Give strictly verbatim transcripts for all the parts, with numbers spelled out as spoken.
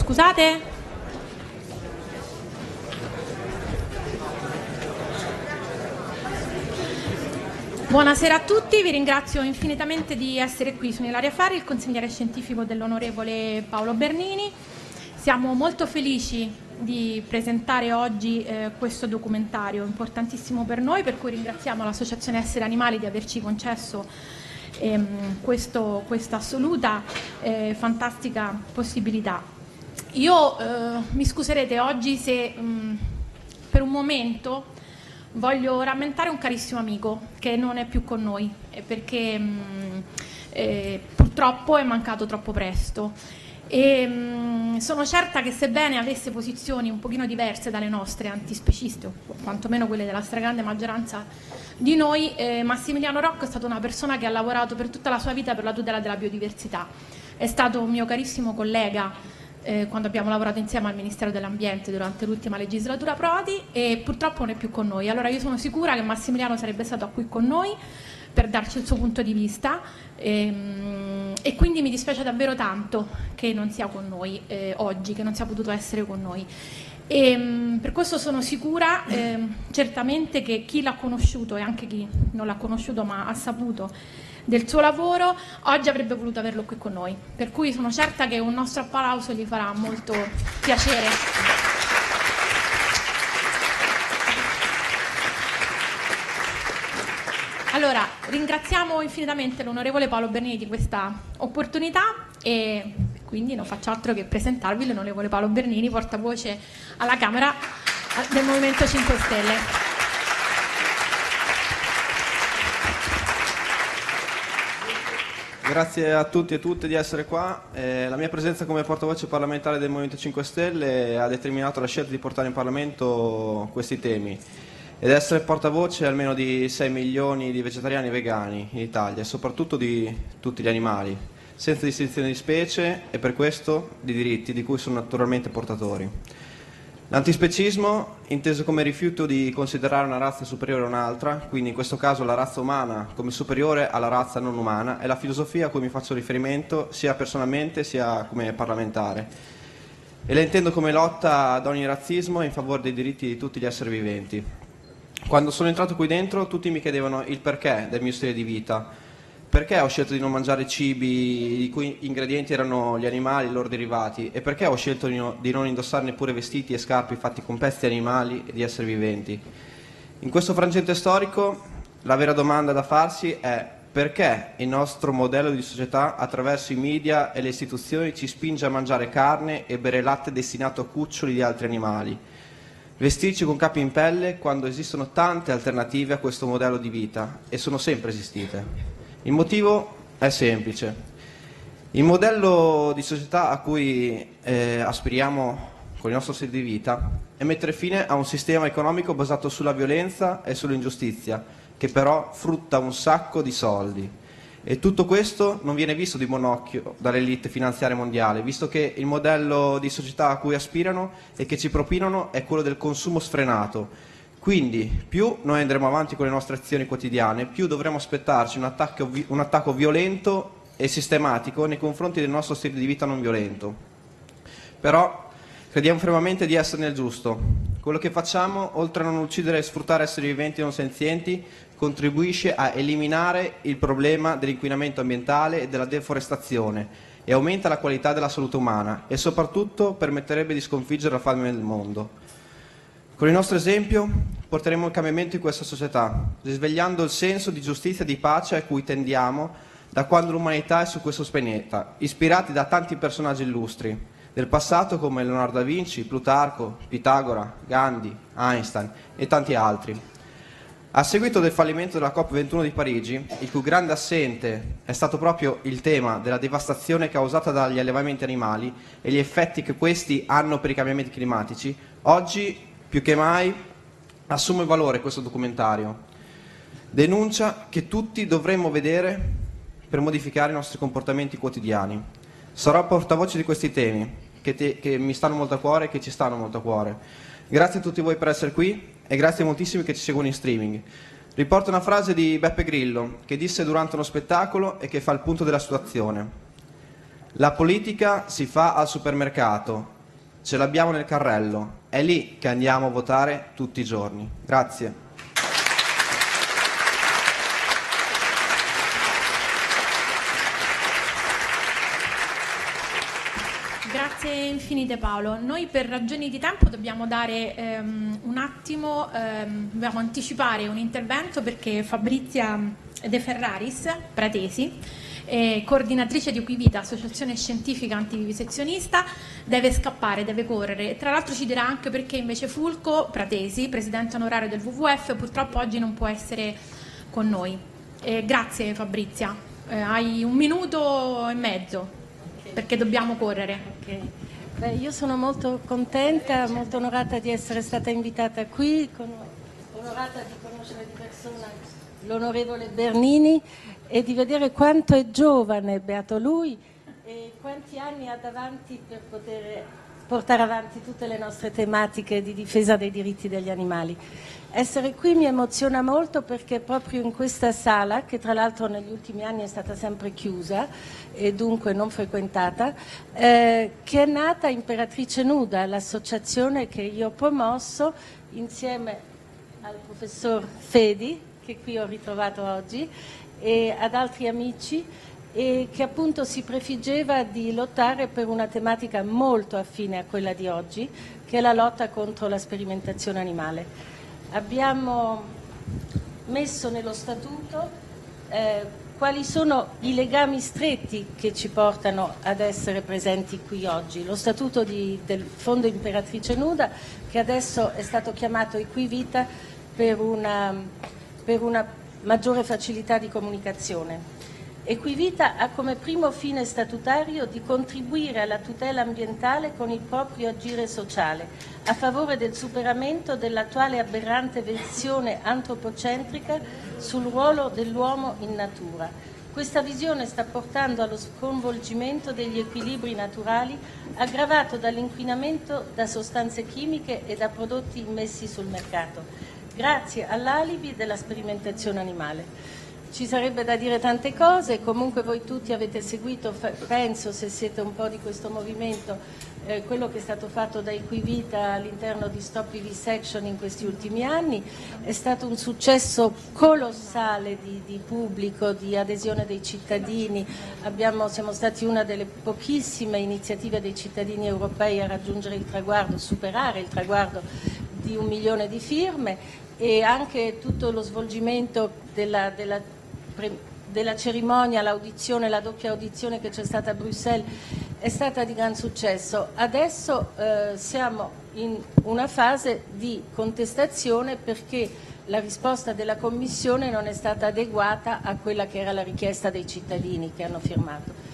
scusate. Buonasera a tutti, vi ringrazio infinitamente di essere qui. Sono Ilaria Ferri, il consigliere scientifico dell'onorevole Paolo Bernini. Siamo molto felici di presentare oggi eh, questo documentario importantissimo per noi, per cui ringraziamo l'Associazione Essere Animali di averci concesso ehm, questo, questa assoluta eh, fantastica possibilità. Io eh, mi scuserete oggi se mh, per un momento voglio rammentare un carissimo amico che non è più con noi perché mh, eh, purtroppo è mancato troppo presto. E, mh, sono certa che sebbene avesse posizioni un pochino diverse dalle nostre, antispeciste, o quantomeno quelle della stragrande maggioranza di noi, eh, Massimiliano Rocco è stata una persona che ha lavorato per tutta la sua vita per la tutela della biodiversità. È stato un mio carissimo collega eh, quando abbiamo lavorato insieme al Ministero dell'Ambiente durante l'ultima legislatura Prodi, e purtroppo non è più con noi. Allora io sono sicura che Massimiliano sarebbe stato qui con noi per darci il suo punto di vista, ehm, e quindi mi dispiace davvero tanto che non sia con noi eh, oggi, che non sia potuto essere con noi. E, mh, per questo sono sicura ehm, certamente che chi l'ha conosciuto e anche chi non l'ha conosciuto ma ha saputo del suo lavoro oggi avrebbe voluto averlo qui con noi, per cui sono certa che un nostro applauso gli farà molto piacere. Allora, ringraziamo infinitamente l'onorevole Paolo Bernini di questa opportunità e quindi non faccio altro che presentarvi l'onorevole Paolo Bernini, portavoce alla Camera del Movimento cinque Stelle. Grazie a tutti e tutte di essere qua. Eh, la mia presenza come portavoce parlamentare del Movimento cinque Stelle ha determinato la scelta di portare in Parlamento questi temi ed essere portavoce almeno di sei milioni di vegetariani e vegani in Italia e soprattutto di tutti gli animali, senza distinzione di specie e per questo di diritti di cui sono naturalmente portatori. L'antispecismo, inteso come rifiuto di considerare una razza superiore a un'altra, quindi in questo caso la razza umana come superiore alla razza non umana, è la filosofia a cui mi faccio riferimento sia personalmente sia come parlamentare. E la intendo come lotta ad ogni razzismo e in favore dei diritti di tutti gli esseri viventi. Quando sono entrato qui dentro tutti mi chiedevano il perché del mio stile di vita, perché ho scelto di non mangiare cibi i cui ingredienti erano gli animali e i loro derivati e perché ho scelto di, no, di non indossare neppure vestiti e scarpe fatti con pezzi di animali e di esseri viventi. In questo frangente storico la vera domanda da farsi è perché il nostro modello di società attraverso i media e le istituzioni ci spinge a mangiare carne e bere latte destinato a cuccioli di altri animali, vestirci con capi in pelle quando esistono tante alternative a questo modello di vita e sono sempre esistite. Il motivo è semplice. Il modello di società a cui eh, aspiriamo con il nostro stile di vita è mettere fine a un sistema economico basato sulla violenza e sull'ingiustizia, che però frutta un sacco di soldi. E tutto questo non viene visto di buon occhio dall'elite finanziaria mondiale, visto che il modello di società a cui aspirano e che ci propinano è quello del consumo sfrenato. Quindi più noi andremo avanti con le nostre azioni quotidiane, più dovremo aspettarci un attacco, un attacco violento e sistematico nei confronti del nostro stile di vita non violento. Però crediamo fermamente di essere nel giusto. Quello che facciamo, oltre a non uccidere e sfruttare esseri viventi non senzienti, contribuisce a eliminare il problema dell'inquinamento ambientale e della deforestazione e aumenta la qualità della salute umana e soprattutto permetterebbe di sconfiggere la fame nel mondo. Con il nostro esempio porteremo il cambiamento in questa società, risvegliando il senso di giustizia e di pace a cui tendiamo da quando l'umanità è su questo pianeta, ispirati da tanti personaggi illustri del passato come Leonardo da Vinci, Plutarco, Pitagora, Gandhi, Einstein e tanti altri. A seguito del fallimento della COP ventuno di Parigi, il cui grande assente è stato proprio il tema della devastazione causata dagli allevamenti animali e gli effetti che questi hanno per i cambiamenti climatici, oggi più che mai assume valore questo documentario. Denuncia che tutti dovremmo vedere per modificare i nostri comportamenti quotidiani. Sarò portavoce di questi temi che, te, che mi stanno molto a cuore e che ci stanno molto a cuore. Grazie a tutti voi per essere qui e grazie a moltissimi che ci seguono in streaming. Riporto una frase di Beppe Grillo che disse durante uno spettacolo e che fa il punto della situazione. La politica si fa al supermercato, ce l'abbiamo nel carrello, è lì che andiamo a votare tutti i giorni. Grazie. Grazie infinite Paolo. Noi per ragioni di tempo dobbiamo dare ehm, un attimo, ehm, dobbiamo anticipare un intervento perché Fabrizia De Ferraris, Pratesi, eh, coordinatrice di Equivita, associazione scientifica antivivisezionista, deve scappare, deve correre. E tra l'altro ci dirà anche perché invece Fulco Pratesi, presidente onorario del W W F, purtroppo oggi non può essere con noi. Eh, grazie Fabrizia, eh, hai un minuto e mezzo perché dobbiamo correre. Okay. Beh, io sono molto contenta, molto onorata di essere stata invitata qui, con, onorata di conoscere di persona l'onorevole Bernini e di vedere quanto è giovane, beato lui, e quanti anni ha davanti per poter portare avanti tutte le nostre tematiche di difesa dei diritti degli animali. Essere qui mi emoziona molto perché proprio in questa sala, che tra l'altro negli ultimi anni è stata sempre chiusa e dunque non frequentata, eh, che è nata Imperatrice Nuda, l'associazione che io ho promosso insieme al professor Fedi, che qui ho ritrovato oggi, e ad altri amici, e che appunto si prefiggeva di lottare per una tematica molto affine a quella di oggi, che è la lotta contro la sperimentazione animale. Abbiamo messo nello statuto eh, quali sono i legami stretti che ci portano ad essere presenti qui oggi. Lo statuto di, del Fondo Imperatrice Nuda, che adesso è stato chiamato Equivita per una, per una maggiore facilità di comunicazione. Equivita ha come primo fine statutario di contribuire alla tutela ambientale con il proprio agire sociale, a favore del superamento dell'attuale aberrante visione antropocentrica sul ruolo dell'uomo in natura. Questa visione sta portando allo sconvolgimento degli equilibri naturali, aggravato dall'inquinamento da sostanze chimiche e da prodotti immessi sul mercato, grazie all'alibi della sperimentazione animale. Ci sarebbe da dire tante cose, comunque voi tutti avete seguito, penso, se siete un po' di questo movimento, eh, quello che è stato fatto da Equivita all'interno di Stop Vivisection in questi ultimi anni. È stato un successo colossale di, di pubblico, di adesione dei cittadini. Abbiamo, siamo stati una delle pochissime iniziative dei cittadini europei a raggiungere il traguardo, superare il traguardo di un milione di firme, e anche tutto lo svolgimento della, della della cerimonia, l'audizione, la doppia audizione che c'è stata a Bruxelles è stata di gran successo. Adesso eh, siamo in una fase di contestazione perché la risposta della Commissione non è stata adeguata a quella che era la richiesta dei cittadini che hanno firmato.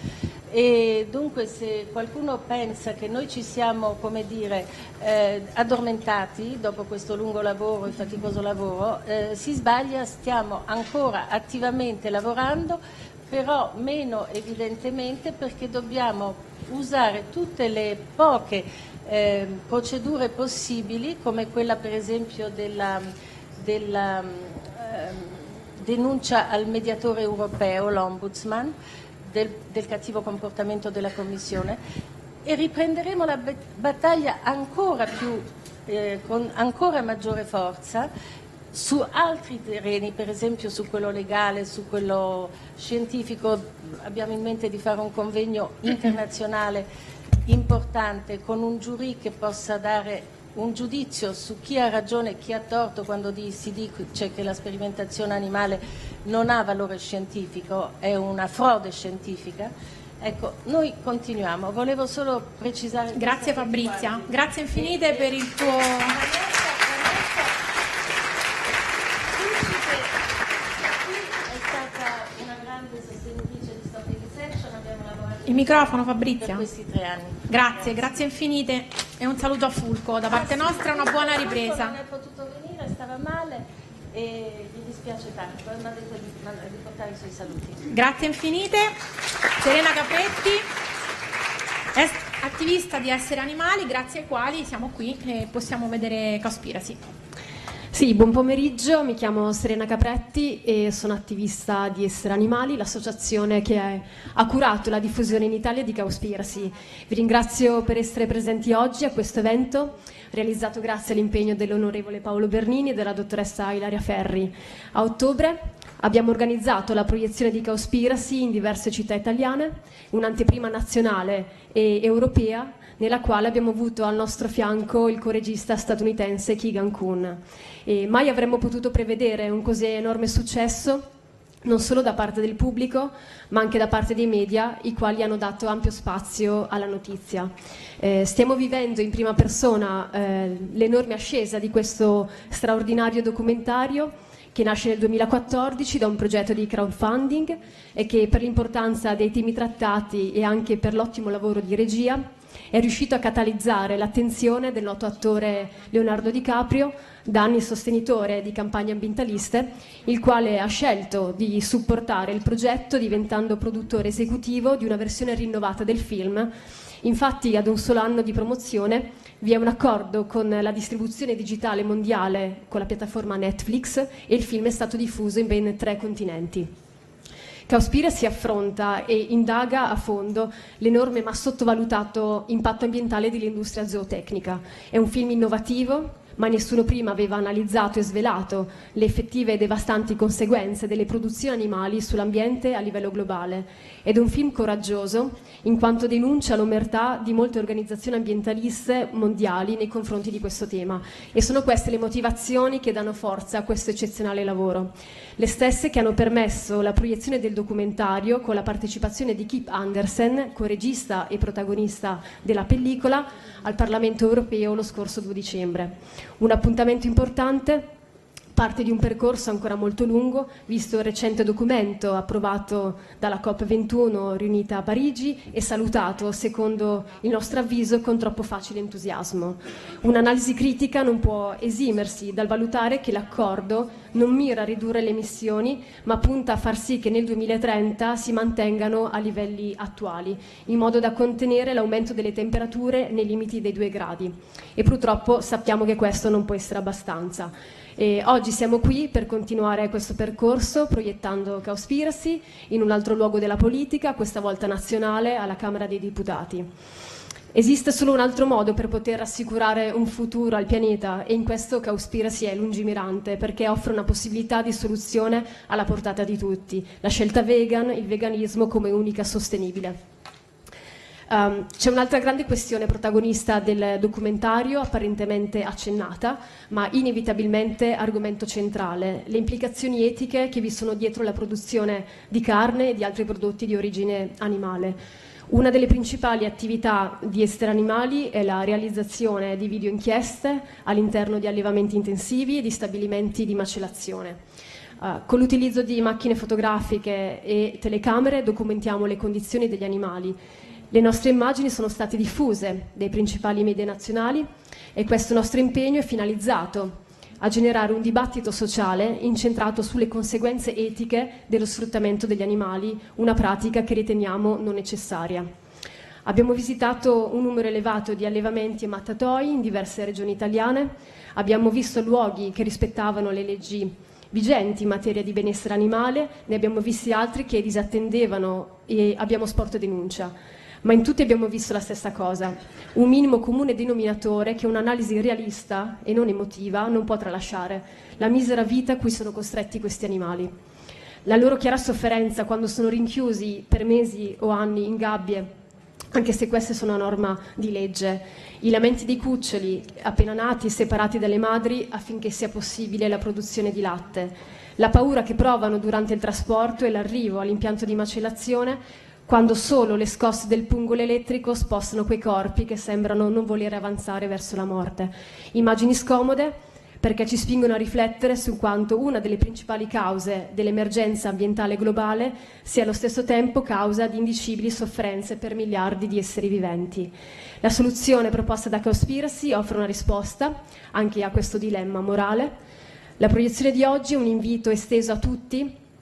E dunque se qualcuno pensa che noi ci siamo, come dire, eh, addormentati dopo questo lungo lavoro e faticoso lavoro, eh, si sbaglia. Stiamo ancora attivamente lavorando, però meno evidentemente, perché dobbiamo usare tutte le poche eh, procedure possibili, come quella per esempio della, della eh, denuncia al mediatore europeo, l'Ombudsman, Del, del cattivo comportamento della Commissione, e riprenderemo la battaglia ancora più, eh, con ancora maggiore forza su altri terreni, per esempio su quello legale, su quello scientifico. Abbiamo in mente di fare un convegno internazionale importante con un giurì che possa dare un giudizio su chi ha ragione e chi ha torto quando si dice che la sperimentazione animale non ha valore scientifico, è una frode scientifica. Ecco, noi continuiamo. Volevo solo precisare... Grazie Fabrizia, grazie infinite per il tuo... Il microfono Fabrizia. Per questi tre anni. Grazie, grazie infinite e un saluto a Fulco da parte nostra, una buona ripresa. Non è potuto venire, stava male e mi dispiace tanto, mi ha detto di, di portare i suoi saluti. Grazie infinite. Serena Capretti, attivista di Essere Animali, grazie ai quali siamo qui e possiamo vedere Cospiracy. Sì, buon pomeriggio, mi chiamo Serena Capretti e sono attivista di Essere Animali, l'associazione che è, ha curato la diffusione in Italia di Cowspiracy. Vi ringrazio per essere presenti oggi a questo evento, realizzato grazie all'impegno dell'onorevole Paolo Bernini e della dottoressa Ilaria Ferri. A ottobre abbiamo organizzato la proiezione di Cowspiracy in diverse città italiane, un'anteprima nazionale e europea, nella quale abbiamo avuto al nostro fianco il coregista statunitense Keegan Kuhn. E mai avremmo potuto prevedere un così enorme successo, non solo da parte del pubblico, ma anche da parte dei media, i quali hanno dato ampio spazio alla notizia. Eh, stiamo vivendo in prima persona eh, l'enorme ascesa di questo straordinario documentario, che nasce nel duemilaquattordici da un progetto di crowdfunding e che, per l'importanza dei temi trattati e anche per l'ottimo lavoro di regia, è riuscito a catalizzare l'attenzione del noto attore Leonardo DiCaprio, da anni sostenitore di campagne ambientaliste, il quale ha scelto di supportare il progetto diventando produttore esecutivo di una versione rinnovata del film. Infatti, ad un solo anno di promozione vi è un accordo con la distribuzione digitale mondiale con la piattaforma Netflix e il film è stato diffuso in ben tre continenti. Cowspiracy affronta e indaga a fondo l'enorme ma sottovalutato impatto ambientale dell'industria zootecnica. È un film innovativo, ma nessuno prima aveva analizzato e svelato le effettive e devastanti conseguenze delle produzioni animali sull'ambiente a livello globale. Ed è un film coraggioso, in quanto denuncia l'omertà di molte organizzazioni ambientaliste mondiali nei confronti di questo tema. E sono queste le motivazioni che danno forza a questo eccezionale lavoro. Le stesse che hanno permesso la proiezione del documentario con la partecipazione di Kip Andersen, coregista e protagonista della pellicola, al Parlamento europeo lo scorso due dicembre. Un appuntamento importante, parte di un percorso ancora molto lungo, visto il recente documento approvato dalla COP ventuno riunita a Parigi e salutato, secondo il nostro avviso, con troppo facile entusiasmo. Un'analisi critica non può esimersi dal valutare che l'accordo non mira a ridurre le emissioni, ma punta a far sì che nel duemilatrenta si mantengano a livelli attuali, in modo da contenere l'aumento delle temperature nei limiti dei due gradi. E purtroppo sappiamo che questo non può essere abbastanza. E oggi siamo qui per continuare questo percorso proiettando Cowspiracy in un altro luogo della politica, questa volta nazionale, alla Camera dei Deputati. Esiste solo un altro modo per poter assicurare un futuro al pianeta e in questo Cowspiracy è lungimirante perché offre una possibilità di soluzione alla portata di tutti, la scelta vegan, il veganismo come unica sostenibile. Um, c'è un'altra grande questione protagonista del documentario, apparentemente accennata, ma inevitabilmente argomento centrale: le implicazioni etiche che vi sono dietro la produzione di carne e di altri prodotti di origine animale. Una delle principali attività di Essere Animali è la realizzazione di videoinchieste all'interno di allevamenti intensivi e di stabilimenti di macellazione. Uh, con l'utilizzo di macchine fotografiche e telecamere documentiamo le condizioni degli animali. Le nostre immagini sono state diffuse dai principali media nazionali e questo nostro impegno è finalizzato a generare un dibattito sociale incentrato sulle conseguenze etiche dello sfruttamento degli animali, una pratica che riteniamo non necessaria. Abbiamo visitato un numero elevato di allevamenti e mattatoi in diverse regioni italiane, abbiamo visto luoghi che rispettavano le leggi vigenti in materia di benessere animale, ne abbiamo visti altri che disattendevano e abbiamo sporto denuncia. Ma in tutti abbiamo visto la stessa cosa, un minimo comune denominatore che un'analisi realista e non emotiva non può tralasciare, la misera vita a cui sono costretti questi animali. La loro chiara sofferenza quando sono rinchiusi per mesi o anni in gabbie, anche se queste sono a norma di legge, i lamenti dei cuccioli appena nati separati dalle madri affinché sia possibile la produzione di latte, la paura che provano durante il trasporto e l'arrivo all'impianto di macellazione quando solo le scosse del pungolo elettrico spostano quei corpi che sembrano non volere avanzare verso la morte. Immagini scomode perché ci spingono a riflettere su quanto una delle principali cause dell'emergenza ambientale globale sia allo stesso tempo causa di indicibili sofferenze per miliardi di esseri viventi. La soluzione proposta da Cowspiracy offre una risposta anche a questo dilemma morale. La proiezione di oggi è un invito esteso a tutti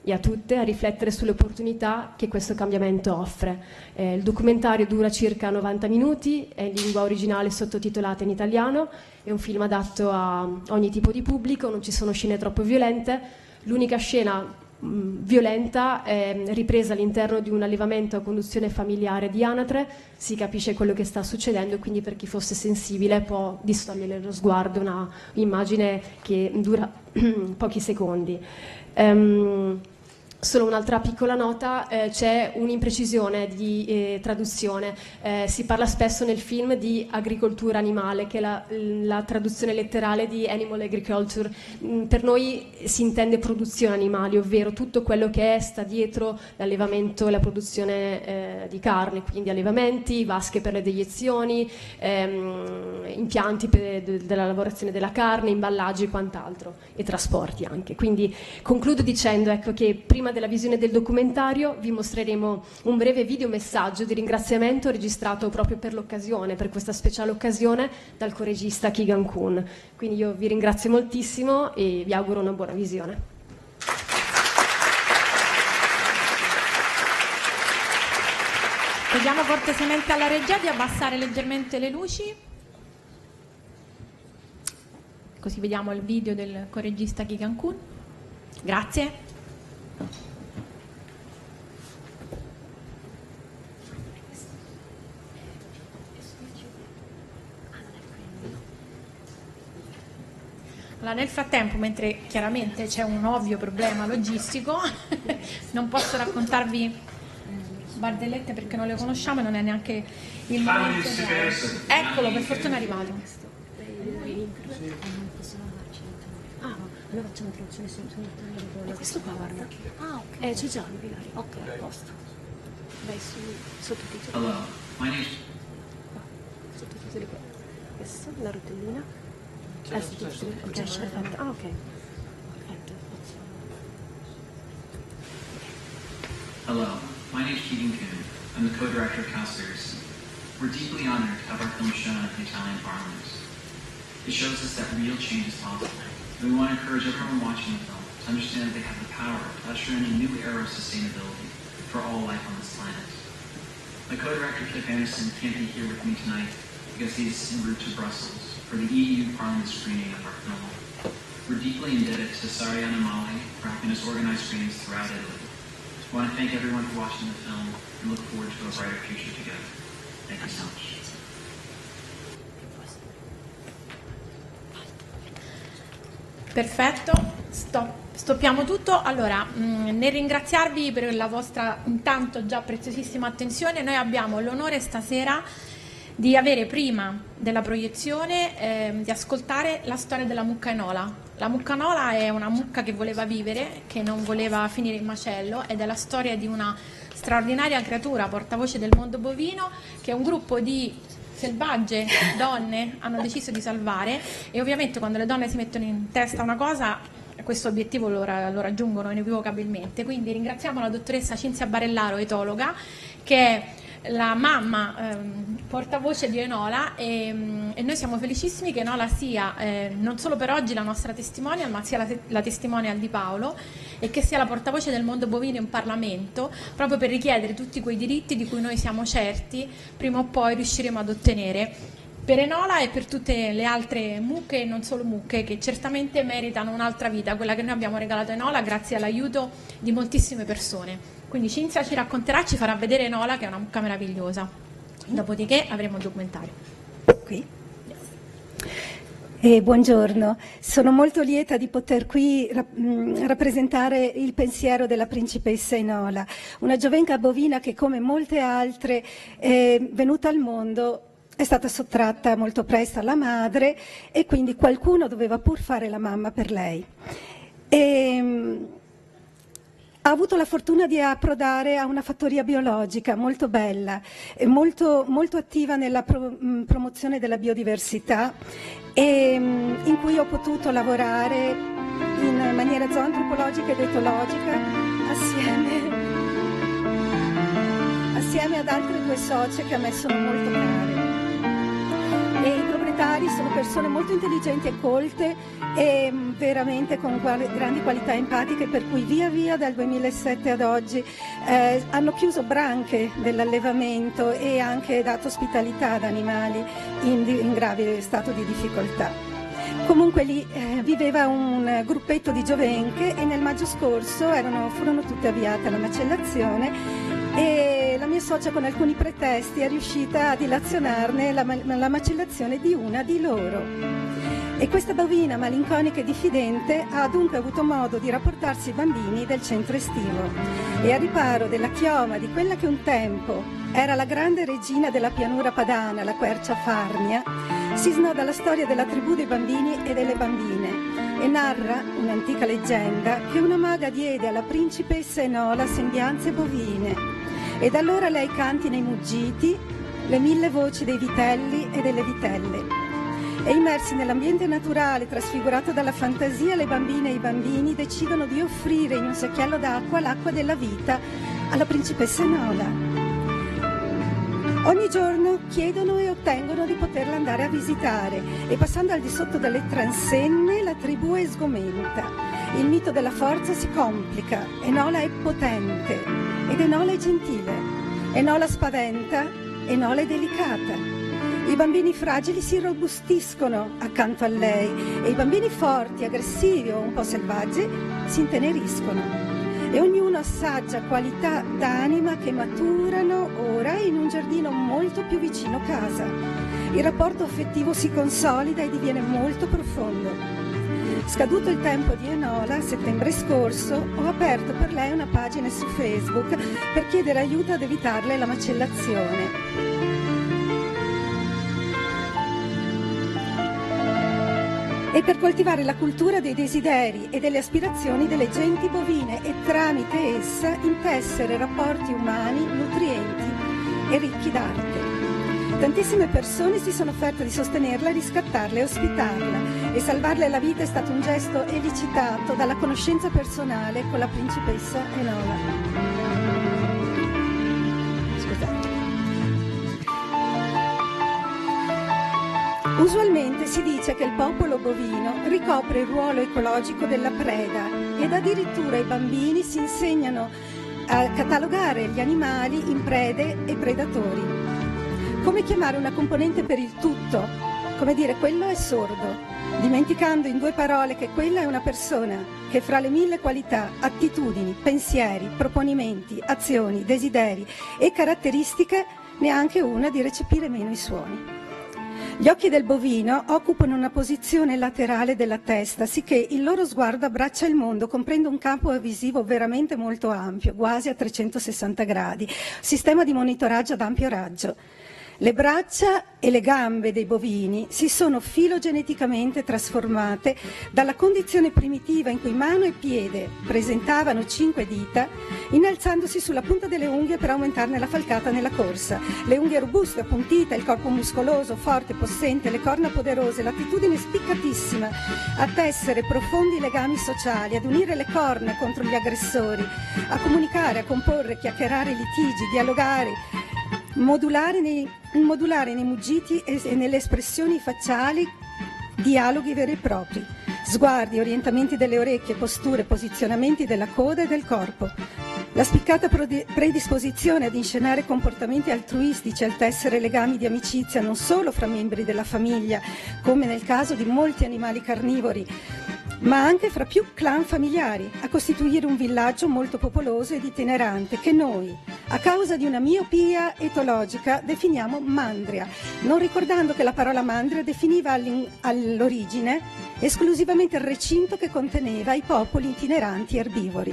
e a tutte a riflettere sulle opportunità che questo cambiamento offre. Eh, il documentario dura circa novanta minuti, è in lingua originale sottotitolata in italiano, è un film adatto a ogni tipo di pubblico, non ci sono scene troppo violente. L'unica scena mh, violenta è ripresa all'interno di un allevamento a conduzione familiare di Anatre, si capisce quello che sta succedendo, quindi per chi fosse sensibile può distogliere lo sguardo, una immagine che dura pochi secondi. Um, Solo un'altra piccola nota, eh, c'è un'imprecisione di eh, traduzione. Eh, si parla spesso nel film di agricoltura animale, che è la, la traduzione letterale di animal agriculture. Mm, per noi si intende produzione animali, ovvero tutto quello che sta dietro l'allevamento e la produzione eh, di carne, quindi allevamenti, vasche per le deiezioni, ehm, impianti per, de, della lavorazione della carne, imballaggi e quant'altro, e trasporti anche. Quindi concludo dicendo, ecco, che prima della visione del documentario vi mostreremo un breve video messaggio di ringraziamento registrato proprio per l'occasione, per questa speciale occasione, dal coregista Keegan Kuhn. Quindi io vi ringrazio moltissimo e vi auguro una buona visione. Chiediamo cortesemente alla regia di abbassare leggermente le luci, così vediamo il video del coregista Keegan Kuhn. Grazie. Allora, nel frattempo, mentre chiaramente c'è un ovvio problema logistico, non posso raccontarvi barzellette perché non le conosciamo e non è neanche il momento. Eccolo, per fortuna è arrivato. Ah, allora c'è una traduzione simultanea. Questo qua, guarda. Ah, ok. Eh, c'è già il Pilari. Ok, a posto. Vai su sottotitoli. Hello, my name is... Sottotitoli qua. Questo, la rotellina. Eh, sottotitoli. Ok, perfetto. Ah, ok. Perfetto. Hello, my name is Keegan Kuhn. I'm the co-director of Cowspiracy. We're deeply honored to have our film shown at the Italian Parliament. It shows us that real change is possible. And we want to encourage everyone watching the film to understand that they have the power to usher in a new era of sustainability for all life on this planet. My co-director Kip Anderson can't be here with me tonight because he's en route to Brussels for the E U Parliament screening of our film. We're deeply indebted to Sariana Mali for helping us organize screenings throughout Italy. I want to thank everyone for watching the film and look forward to a brighter future together. Thank you so much. Perfetto, Stop. stoppiamo tutto. Allora, mh, nel ringraziarvi per la vostra intanto già preziosissima attenzione, noi abbiamo l'onore stasera di avere prima della proiezione eh, di ascoltare la storia della mucca Enola. La mucca Enola è una mucca che voleva vivere, che non voleva finire in macello, ed è la storia di una straordinaria creatura, portavoce del mondo bovino, che un gruppo di selvagge donne hanno deciso di salvare, e ovviamente quando le donne si mettono in testa una cosa, questo obiettivo lo, ra- lo raggiungono inequivocabilmente. Quindi ringraziamo la dottoressa Cinzia Barellaro, etologa, che è la mamma ehm, portavoce di Enola, e, e noi siamo felicissimi che Enola sia eh, non solo per oggi la nostra testimonial, ma sia la, te- la testimonial di Paolo, e che sia la portavoce del mondo bovino in Parlamento, proprio per richiedere tutti quei diritti di cui noi siamo certi prima o poi riusciremo ad ottenere per Enola e per tutte le altre mucche e non solo mucche, che certamente meritano un'altra vita, quella che noi abbiamo regalato a Enola grazie all'aiuto di moltissime persone. Quindi Cinzia ci racconterà, ci farà vedere Enola, che è una mucca meravigliosa. Dopodiché avremo il documentario. Qui. Eh, buongiorno, sono molto lieta di poter qui rap- mh, rappresentare il pensiero della principessa Enola, una giovenca bovina che, come molte altre, è venuta al mondo, è stata sottratta molto presto alla madre, e quindi qualcuno doveva pur fare la mamma per lei. E, mh, ha avuto la fortuna di approdare a una fattoria biologica molto bella, molto, molto attiva nella pro, mh, promozione della biodiversità, e, mh, in cui ho potuto lavorare in maniera zoantropologica ed etologica assieme, assieme ad altre due socie che a me sono molto care. E i proprietari animali sono persone molto intelligenti e colte e veramente con grandi qualità empatiche, per cui via via dal duemilasette ad oggi eh, hanno chiuso branche dell'allevamento e anche dato ospitalità ad animali in, in grave stato di difficoltà. Comunque lì eh, viveva un gruppetto di giovenche e nel maggio scorso erano, furono tutte avviate alla macellazione e la mia socia con alcuni pretesti è riuscita a dilazionarne la, la macellazione di una di loro. E questa bovina malinconica e diffidente ha dunque avuto modo di rapportarsi ai bambini del centro estivo e a riparo della chioma di quella che un tempo era la grande regina della pianura padana, la quercia Farnia, si snoda la storia della tribù dei bambini e delle bambine e narra un'antica leggenda che una maga diede alla principessa Enola sembianze bovine e da allora lei canti nei muggiti le mille voci dei vitelli e delle vitelle. E immersi nell'ambiente naturale trasfigurato dalla fantasia, le bambine e i bambini decidono di offrire in un secchiello d'acqua l'acqua della vita alla principessa Enola. Ogni giorno chiedono e ottengono di poterla andare a visitare e passando al di sotto delle transenne la tribù è sgomenta. Il mito della forza si complica, Enola è potente ed Enola è gentile, Enola spaventa, Enola è delicata. I bambini fragili si robustiscono accanto a lei e i bambini forti, aggressivi o un po' selvaggi si inteneriscono. E ognuno assaggia qualità d'anima che maturano ora in un giardino molto più vicino casa. Il rapporto affettivo si consolida e diviene molto profondo. Scaduto il tempo di Enola, a settembre scorso, ho aperto per lei una pagina su Facebook per chiedere aiuto ad evitarle la macellazione. E per coltivare la cultura dei desideri e delle aspirazioni delle genti bovine e tramite essa intessere rapporti umani nutrienti e ricchi d'arte. Tantissime persone si sono offerte di sostenerla, riscattarla e ospitarla e salvarle la vita è stato un gesto elicitato dalla conoscenza personale con la principessa Enola. Usualmente si dice che il popolo bovino ricopre il ruolo ecologico della preda ed addirittura i bambini si insegnano a catalogare gli animali in prede e predatori. Come chiamare una componente per il tutto? Come dire quello è sordo, dimenticando in due parole che quella è una persona che fra le mille qualità, attitudini, pensieri, proponimenti, azioni, desideri e caratteristiche ne ha anche una di recepire meno i suoni. Gli occhi del bovino occupano una posizione laterale della testa, sicché il loro sguardo abbraccia il mondo, comprende un campo visivo veramente molto ampio, quasi a trecentosessanta gradi, sistema di monitoraggio ad ampio raggio. Le braccia e le gambe dei bovini si sono filogeneticamente trasformate dalla condizione primitiva in cui mano e piede presentavano cinque dita, innalzandosi sulla punta delle unghie per aumentarne la falcata nella corsa. Le unghie robuste, appuntite, il corpo muscoloso, forte, possente, le corna poderose, l'attitudine spiccatissima a tessere profondi legami sociali, ad unire le corna contro gli aggressori, a comunicare, a comporre, chiacchierare litigi, dialogare, modulare nei, modulare nei muggiti e, e nelle espressioni facciali dialoghi veri e propri, sguardi, orientamenti delle orecchie, posture, posizionamenti della coda e del corpo. La spiccata predisposizione ad inscenare comportamenti altruistici, al tessere legami di amicizia non solo fra membri della famiglia, come nel caso di molti animali carnivori, ma anche fra più clan familiari, a costituire un villaggio molto popoloso ed itinerante che noi, a causa di una miopia etologica, definiamo mandria, non ricordando che la parola mandria definiva all'origine esclusivamente il recinto che conteneva i popoli itineranti erbivori.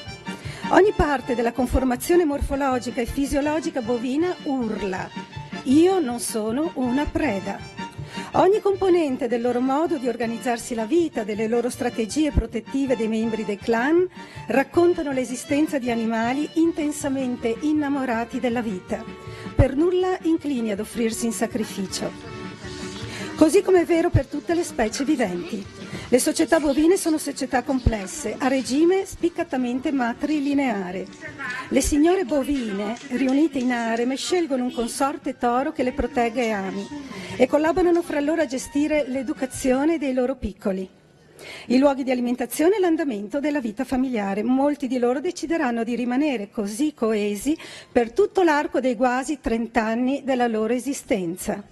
Ogni parte della conformazione morfologica e fisiologica bovina urla: io non sono una preda. Ogni componente del loro modo di organizzarsi la vita, delle loro strategie protettive dei membri dei clan, raccontano l'esistenza di animali intensamente innamorati della vita, per nulla inclini ad offrirsi in sacrificio. Così come è vero per tutte le specie viventi. Le società bovine sono società complesse, a regime spiccatamente matrilineare. Le signore bovine, riunite in harem, scelgono un consorte toro che le protegga e ami e collaborano fra loro a gestire l'educazione dei loro piccoli, i luoghi di alimentazione e l'andamento della vita familiare. Molti di loro decideranno di rimanere così coesi per tutto l'arco dei quasi trent'anni della loro esistenza.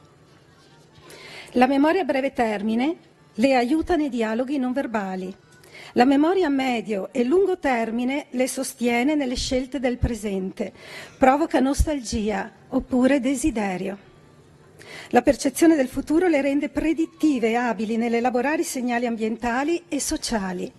La memoria a breve termine le aiuta nei dialoghi non verbali. La memoria a medio e lungo termine le sostiene nelle scelte del presente, provoca nostalgia oppure desiderio. La percezione del futuro le rende predittive e abili nell'elaborare i segnali ambientali e sociali.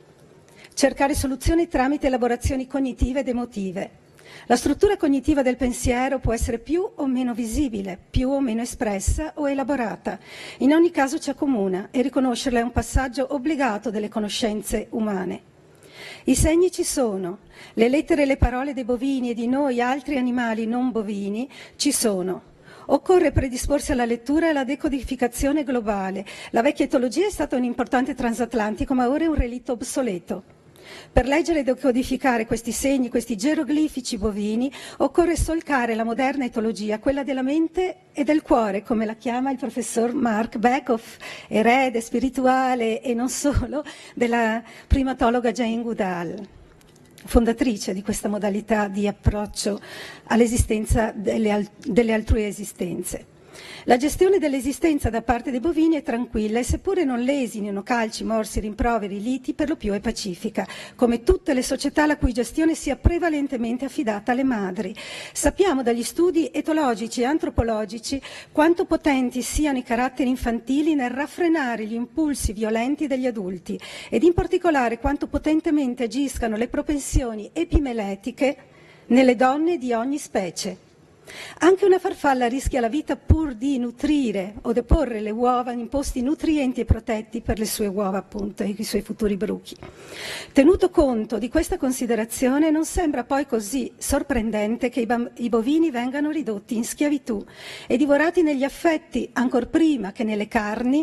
Cercare soluzioni tramite elaborazioni cognitive ed emotive. La struttura cognitiva del pensiero può essere più o meno visibile, più o meno espressa o elaborata. In ogni caso ci accomuna e riconoscerla è un passaggio obbligato delle conoscenze umane. I segni ci sono, le lettere e le parole dei bovini e di noi altri animali non bovini ci sono. Occorre predisporsi alla lettura e alla decodificazione globale. La vecchia etologia è stata un importante transatlantico, ma ora è un relitto obsoleto. Per leggere e decodificare questi segni, questi geroglifici bovini, occorre solcare la moderna etologia, quella della mente e del cuore, come la chiama il professor Mark Bekoff, erede spirituale e non solo della primatologa Jane Goodall, fondatrice di questa modalità di approccio all'esistenza delle, delle altrui esistenze. La gestione dell'esistenza da parte dei bovini è tranquilla e seppure non lesinino calci, morsi, rimproveri, liti, per lo più è pacifica, come tutte le società la cui gestione sia prevalentemente affidata alle madri. Sappiamo dagli studi etologici e antropologici quanto potenti siano i caratteri infantili nel raffrenare gli impulsi violenti degli adulti ed in particolare quanto potentemente agiscano le propensioni epimeletiche nelle donne di ogni specie. Anche una farfalla rischia la vita pur di nutrire o deporre le uova in posti nutrienti e protetti per le sue uova, appunto, e i suoi futuri bruchi. Tenuto conto di questa considerazione, non sembra poi così sorprendente che i, bamb- i bovini vengano ridotti in schiavitù e divorati negli affetti, ancor prima che nelle carni,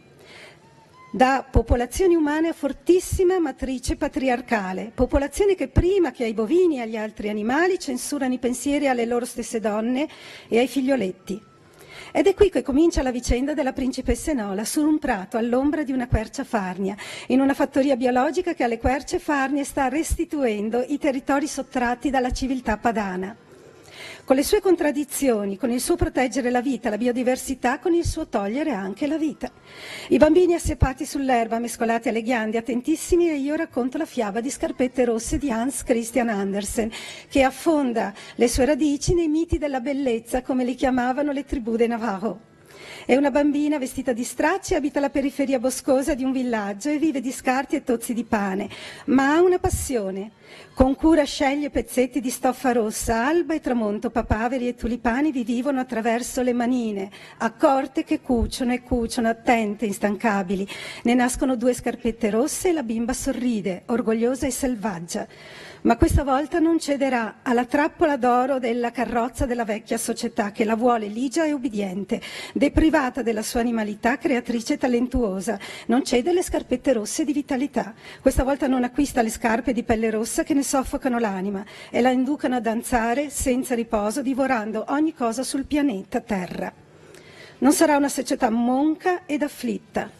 da popolazioni umane a fortissima matrice patriarcale, popolazioni che prima che ai bovini e agli altri animali censurano i pensieri alle loro stesse donne e ai figlioletti. Ed è qui che comincia la vicenda della principessa Enola, su un prato all'ombra di una quercia farnia, in una fattoria biologica che alle querce farnie sta restituendo i territori sottratti dalla civiltà padana. Con le sue contraddizioni, con il suo proteggere la vita, la biodiversità, con il suo togliere anche la vita. I bambini assiepati sull'erba, mescolati alle ghiande, attentissimi, e io racconto la fiaba di Scarpette Rosse di Hans Christian Andersen, che affonda le sue radici nei miti della bellezza, come li chiamavano le tribù dei Navajo. È una bambina vestita di stracci, abita la periferia boscosa di un villaggio e vive di scarti e tozzi di pane, ma ha una passione. Con cura sceglie pezzetti di stoffa rossa, alba e tramonto, papaveri e tulipani vi vivono attraverso le manine, accorte che cuciono e cuciono, attente, instancabili. Ne nascono due scarpette rosse e la bimba sorride, orgogliosa e selvaggia. Ma questa volta non cederà alla trappola d'oro della carrozza della vecchia società che la vuole ligia e ubbidiente, deprivata della sua animalità, creatrice e talentuosa. Non cede alle scarpette rosse di vitalità. Questa volta non acquista le scarpe di pelle rossa che ne soffocano l'anima e la inducono a danzare senza riposo, divorando ogni cosa sul pianeta Terra. Non sarà una società monca ed afflitta.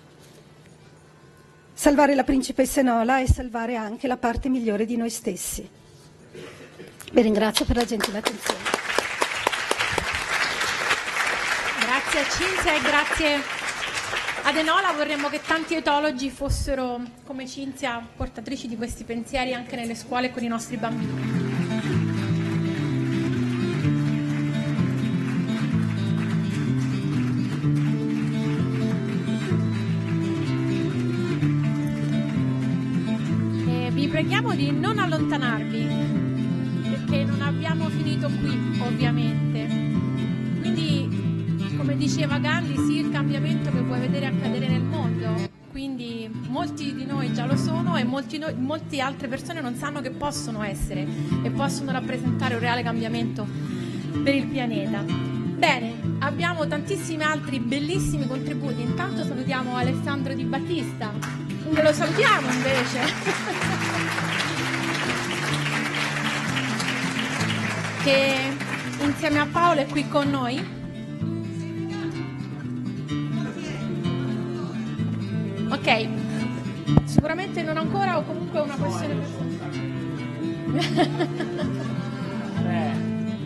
Salvare la principessa Enola è salvare anche la parte migliore di noi stessi. Vi ringrazio per la gentile attenzione. Grazie a Cinzia e grazie ad Enola. Vorremmo che tanti etologi fossero, come Cinzia, portatrici di questi pensieri anche nelle scuole con i nostri bambini. Vi preghiamo di non allontanarvi, perché non abbiamo finito qui, ovviamente. Quindi, come diceva Gandhi, sii il cambiamento che vuoi vedere accadere nel mondo. Quindi molti di noi già lo sono e molti, no, molte altre persone non sanno che possono essere e possono rappresentare un reale cambiamento per il pianeta. Bene, abbiamo tantissimi altri bellissimi contributi. Intanto salutiamo Alessandro Di Battista. Non lo salutiamo invece. Che insieme a Paolo è qui con noi. Ok, sicuramente non ancora o comunque è una questione personale.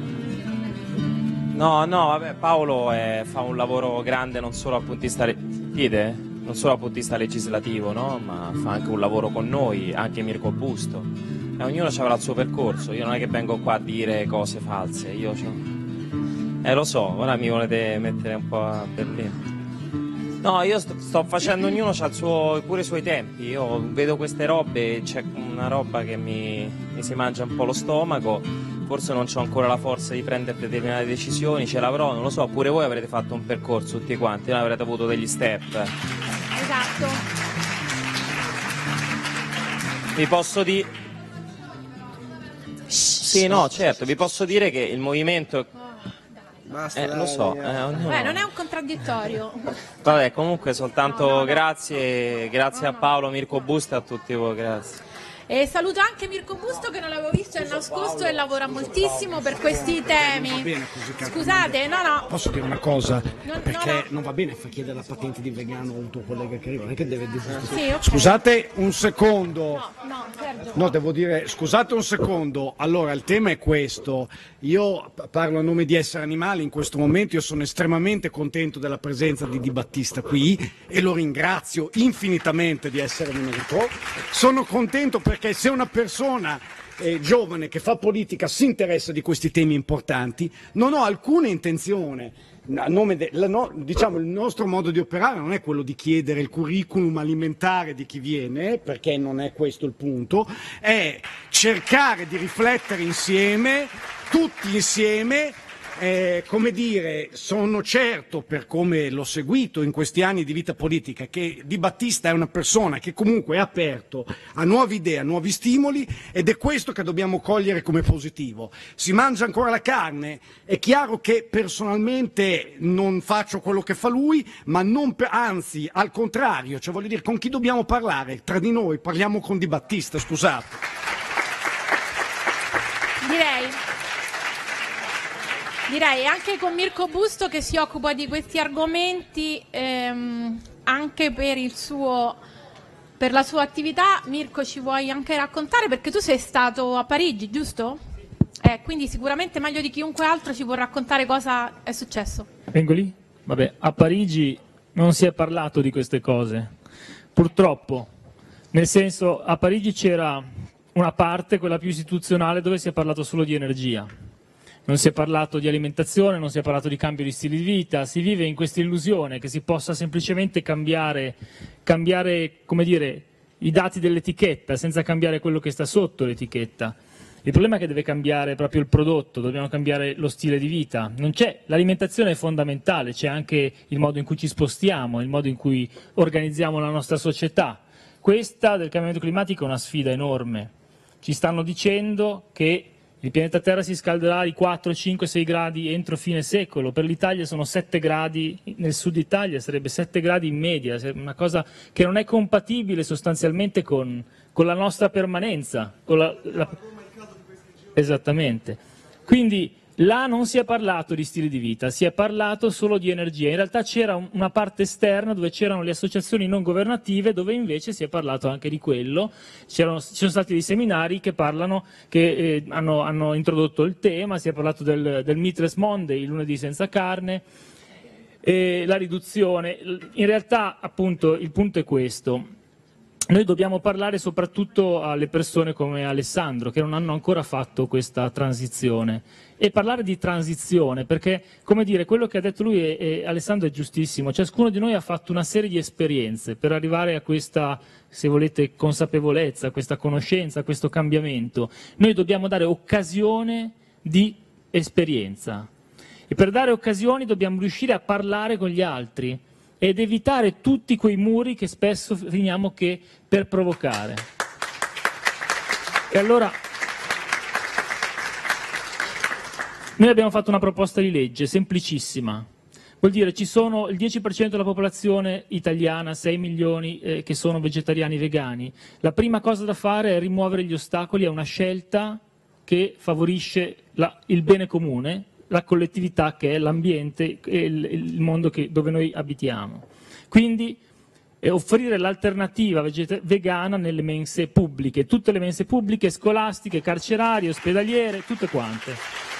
No, no, vabbè, Paolo è, fa un lavoro grande non solo dal punto di vista, le- Chiede? Non solo dal punto di vista legislativo, no? Ma fa anche un lavoro con noi, anche Mirko Busto. E ognuno avrà il suo percorso, io non è che vengo qua a dire cose false, io c'ho... Eh lo so, ora mi volete mettere un po' a Berlino. No, io sto, sto facendo, ognuno ha il suo, pure i suoi tempi, io vedo queste robe, c'è una roba che mi, mi si mangia un po' lo stomaco, forse non ho ancora la forza di prendere determinate decisioni, ce l'avrò, non lo so, pure voi avrete fatto un percorso tutti quanti, non avrete avuto degli step. Esatto. Vi posso dire... Sì, no, certo, vi posso dire che il movimento... Basta, Eh, dai, lo so, dai. eh, ognuno- Beh, non è un contraddittorio. Vabbè, comunque soltanto No, no, no. grazie, grazie a Paolo, Mirko Busto e a tutti voi, grazie. E saluto anche Mirko Busto che non l'avevo visto, è nascosto e lavora moltissimo per questi temi. bene così, Carlo. Scusate, no, no. Posso dire una cosa? No, Perché no, no. non va bene far chiedere la patente di vegano a un tuo collega che arriva, non è che deve dire. Sì, ok. Scusate un secondo. No, no, Sergio. No, devo dire, scusate un secondo. Allora, il tema è questo. Io parlo a nome di Essere Animali in questo momento, io sono estremamente contento della presenza di Di Battista qui e lo ringrazio infinitamente di essere venuto. Sono contento perché se una persona eh, giovane che fa politica si interessa di questi temi importanti, non ho alcuna intenzione, a nome de, la no, diciamo il nostro modo di operare non è quello di chiedere il curriculum alimentare di chi viene, perché non è questo il punto, è cercare di riflettere insieme, tutti insieme. Eh, come dire, sono certo, per come l'ho seguito in questi anni di vita politica, che Di Battista è una persona che comunque è aperto a nuove idee, a nuovi stimoli, ed è questo che dobbiamo cogliere come positivo. Si mangia ancora la carne, è chiaro che personalmente non faccio quello che fa lui, ma non per, anzi, al contrario, cioè voglio dire, con chi dobbiamo parlare? Tra di noi parliamo con Di Battista, scusate. Direi. Direi anche con Mirko Busto che si occupa di questi argomenti ehm, anche per il suo per la sua attività. Mirko, ci vuoi anche raccontare, perché tu sei stato a Parigi, giusto? Eh, quindi sicuramente meglio di chiunque altro ci può raccontare cosa è successo. Vengo lì? Vabbè, a Parigi non si è parlato di queste cose, purtroppo, nel senso, a Parigi c'era una parte, quella più istituzionale, dove si è parlato solo di energia. Non si è parlato di alimentazione, non si è parlato di cambio di stile di vita, si vive in questa illusione che si possa semplicemente cambiare, cambiare, come dire, i dati dell'etichetta senza cambiare quello che sta sotto l'etichetta. Il problema è che deve cambiare proprio il prodotto, dobbiamo cambiare lo stile di vita. Non c'è, l'alimentazione è fondamentale, c'è anche il modo in cui ci spostiamo, il modo in cui organizziamo la nostra società. Questa del cambiamento climatico è una sfida enorme. Ci stanno dicendo che il pianeta Terra si scalderà di quattro, cinque, sei gradi entro fine secolo. Per l'Italia sono sette gradi, nel sud Italia sarebbe sette gradi in media, una cosa che non è compatibile sostanzialmente con, con la nostra permanenza. Con la, la... Esattamente. Quindi là non si è parlato di stili di vita, si è parlato solo di energia. In realtà c'era un, una parte esterna dove c'erano le associazioni non governative, dove invece si è parlato anche di quello. C'erano, ci sono stati dei seminari che parlano, che eh, hanno, hanno introdotto il tema, si è parlato del, del Meatless Monday, il lunedì senza carne, e la riduzione. In realtà, appunto, il punto è questo. Noi dobbiamo parlare soprattutto alle persone come Alessandro, che non hanno ancora fatto questa transizione, e parlare di transizione, perché, come dire, quello che ha detto lui, è, è, Alessandro, è giustissimo. Ciascuno di noi ha fatto una serie di esperienze per arrivare a questa, se volete, consapevolezza, a questa conoscenza, a questo cambiamento. Noi dobbiamo dare occasione di esperienza, e per dare occasioni dobbiamo riuscire a parlare con gli altri ed evitare tutti quei muri che spesso finiamo che per provocare. E allora Noi abbiamo fatto una proposta di legge semplicissima. Vuol dire ci sono il dieci per cento della popolazione italiana, sei milioni, eh, che sono vegetariani vegani. La prima cosa da fare è rimuovere gli ostacoli a una scelta che favorisce la, il bene comune, la collettività che è l'ambiente e il, il mondo che, dove noi abitiamo. Quindi eh, offrire l'alternativa vegana nelle mense pubbliche, tutte le mense pubbliche, scolastiche, carcerarie, ospedaliere, tutte quante.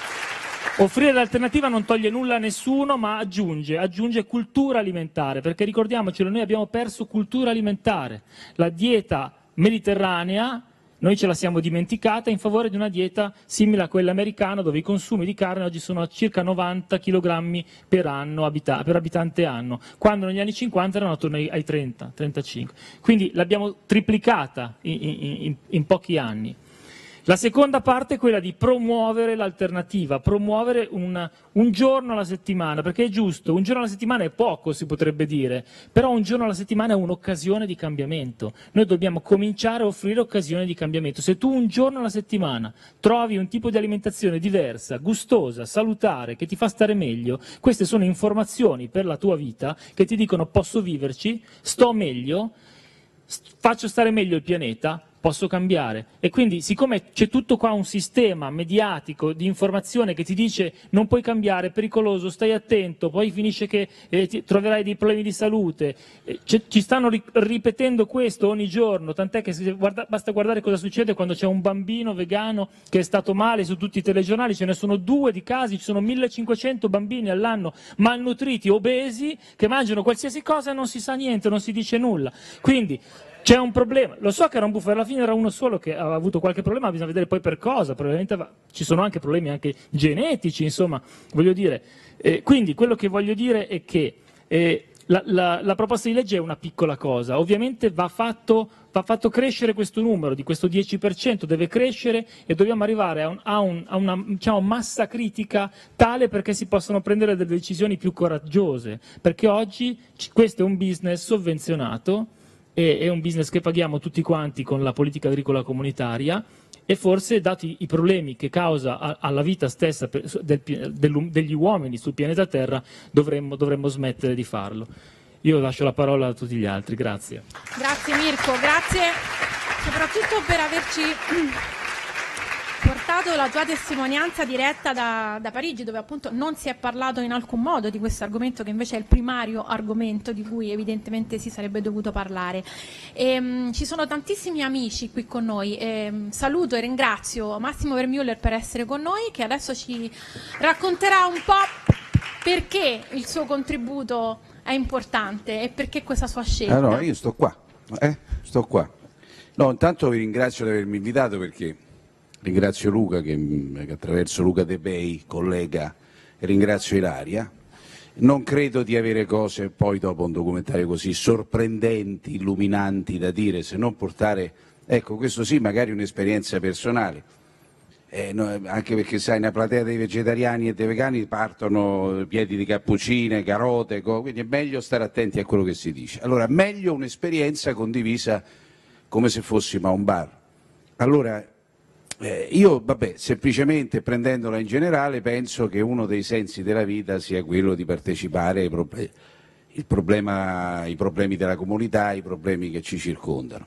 Offrire l'alternativa non toglie nulla a nessuno, ma aggiunge, aggiunge cultura alimentare, perché ricordiamocelo, noi abbiamo perso cultura alimentare. La dieta mediterranea, noi ce la siamo dimenticata in favore di una dieta simile a quella americana, dove i consumi di carne oggi sono a circa novanta chilogrammi per anno, abita- per abitante anno, quando negli anni cinquanta erano attorno ai, ai trenta trentacinque. Quindi l'abbiamo triplicata in, in, in, in pochi anni. La seconda parte è quella di promuovere l'alternativa, promuovere un, un giorno alla settimana, perché è giusto, un giorno alla settimana è poco, si potrebbe dire, però un giorno alla settimana è un'occasione di cambiamento. Noi dobbiamo cominciare a offrire occasioni di cambiamento. Se tu un giorno alla settimana trovi un tipo di alimentazione diversa, gustosa, salutare, che ti fa stare meglio, queste sono informazioni per la tua vita che ti dicono posso viverci, sto meglio, faccio stare meglio il pianeta, posso cambiare. E quindi, siccome c'è tutto qua un sistema mediatico di informazione che ti dice non puoi cambiare, è pericoloso, stai attento, poi finisce che eh, ti troverai dei problemi di salute, eh, ci stanno ri- ripetendo questo ogni giorno, tant'è che se guarda, basta guardare cosa succede quando c'è un bambino vegano che è stato male su tutti i telegiornali, ce ne sono due di casi, ci sono millecinquecento bambini all'anno malnutriti, obesi, che mangiano qualsiasi cosa e non si sa niente, non si dice nulla. Quindi c'è un problema, lo so che era un bufalo, alla fine era uno solo che aveva avuto qualche problema, bisogna vedere poi per cosa, probabilmente va... ci sono anche problemi anche genetici, insomma, voglio dire. Eh, quindi quello che voglio dire è che eh, la, la, la proposta di legge è una piccola cosa, ovviamente va fatto, va fatto crescere questo numero, di questo dieci per cento deve crescere e dobbiamo arrivare a, un, a, un, a una diciamo, massa critica tale perché si possano prendere delle decisioni più coraggiose, perché oggi questo è un business sovvenzionato, è un business che paghiamo tutti quanti con la politica agricola comunitaria e forse, dati i problemi che causa alla vita stessa del, del, degli uomini sul pianeta Terra, dovremmo, dovremmo smettere di farlo. Io lascio la parola a tutti gli altri, grazie. Grazie Mirko, grazie soprattutto per averci portato la tua testimonianza diretta da, da Parigi, dove appunto non si è parlato in alcun modo di questo argomento, che invece è il primario argomento di cui evidentemente si sarebbe dovuto parlare. E, um, ci sono tantissimi amici qui con noi. E, um, saluto e ringrazio Massimo Vermüller per essere con noi, che adesso ci racconterà un po' perché il suo contributo è importante e perché questa sua scelta. Ah, no, io sto qua, eh? sto qua. No, intanto vi ringrazio di avermi invitato, perché ringrazio Luca che, che attraverso Luca De Bei, collega, e ringrazio Ilaria. Non credo di avere cose poi dopo un documentario così sorprendenti, illuminanti da dire, se non portare, ecco, questo sì, magari un'esperienza personale. Eh, no, anche perché sai, una platea dei vegetariani e dei vegani partono piedi di cappuccine, carote, co- quindi è meglio stare attenti a quello che si dice. Allora, meglio un'esperienza condivisa come se fossimo a un bar. Allora, Eh, io, vabbè, semplicemente prendendola in generale, penso che uno dei sensi della vita sia quello di partecipare ai problemi, il problema, i problemi della comunità, i problemi che ci circondano.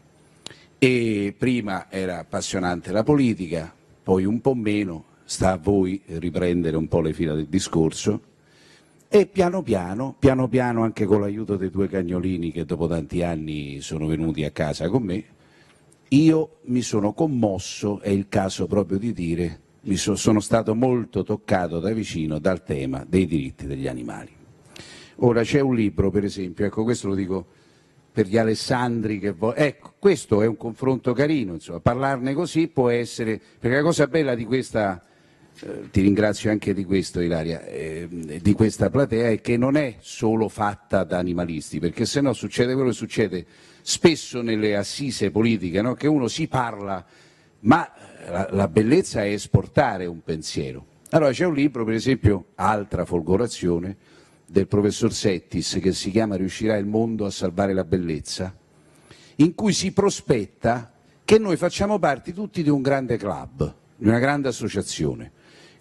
E prima era appassionante la politica, poi un po' meno, sta a voi riprendere un po' le fila del discorso, e piano piano, piano piano anche con l'aiuto dei due cagnolini che dopo tanti anni sono venuti a casa con me, io mi sono commosso, è il caso proprio di dire, mi so, sono stato molto toccato da vicino dal tema dei diritti degli animali. Ora c'è un libro, per esempio, ecco, questo lo dico per gli Alessandri che vo- ecco, questo è un confronto carino, insomma, parlarne così può essere, perché la cosa bella di questa, eh, ti ringrazio anche di questo Ilaria, eh, di questa platea, è che non è solo fatta da animalisti, perché se no succede quello che succede spesso nelle assise politiche, no? Che uno si parla, ma la, la bellezza è esportare un pensiero. Allora c'è un libro, per esempio, altra folgorazione, del professor Settis, che si chiama Riuscirà il mondo a salvare la bellezza, in cui si prospetta che noi facciamo parte tutti di un grande club, di una grande associazione,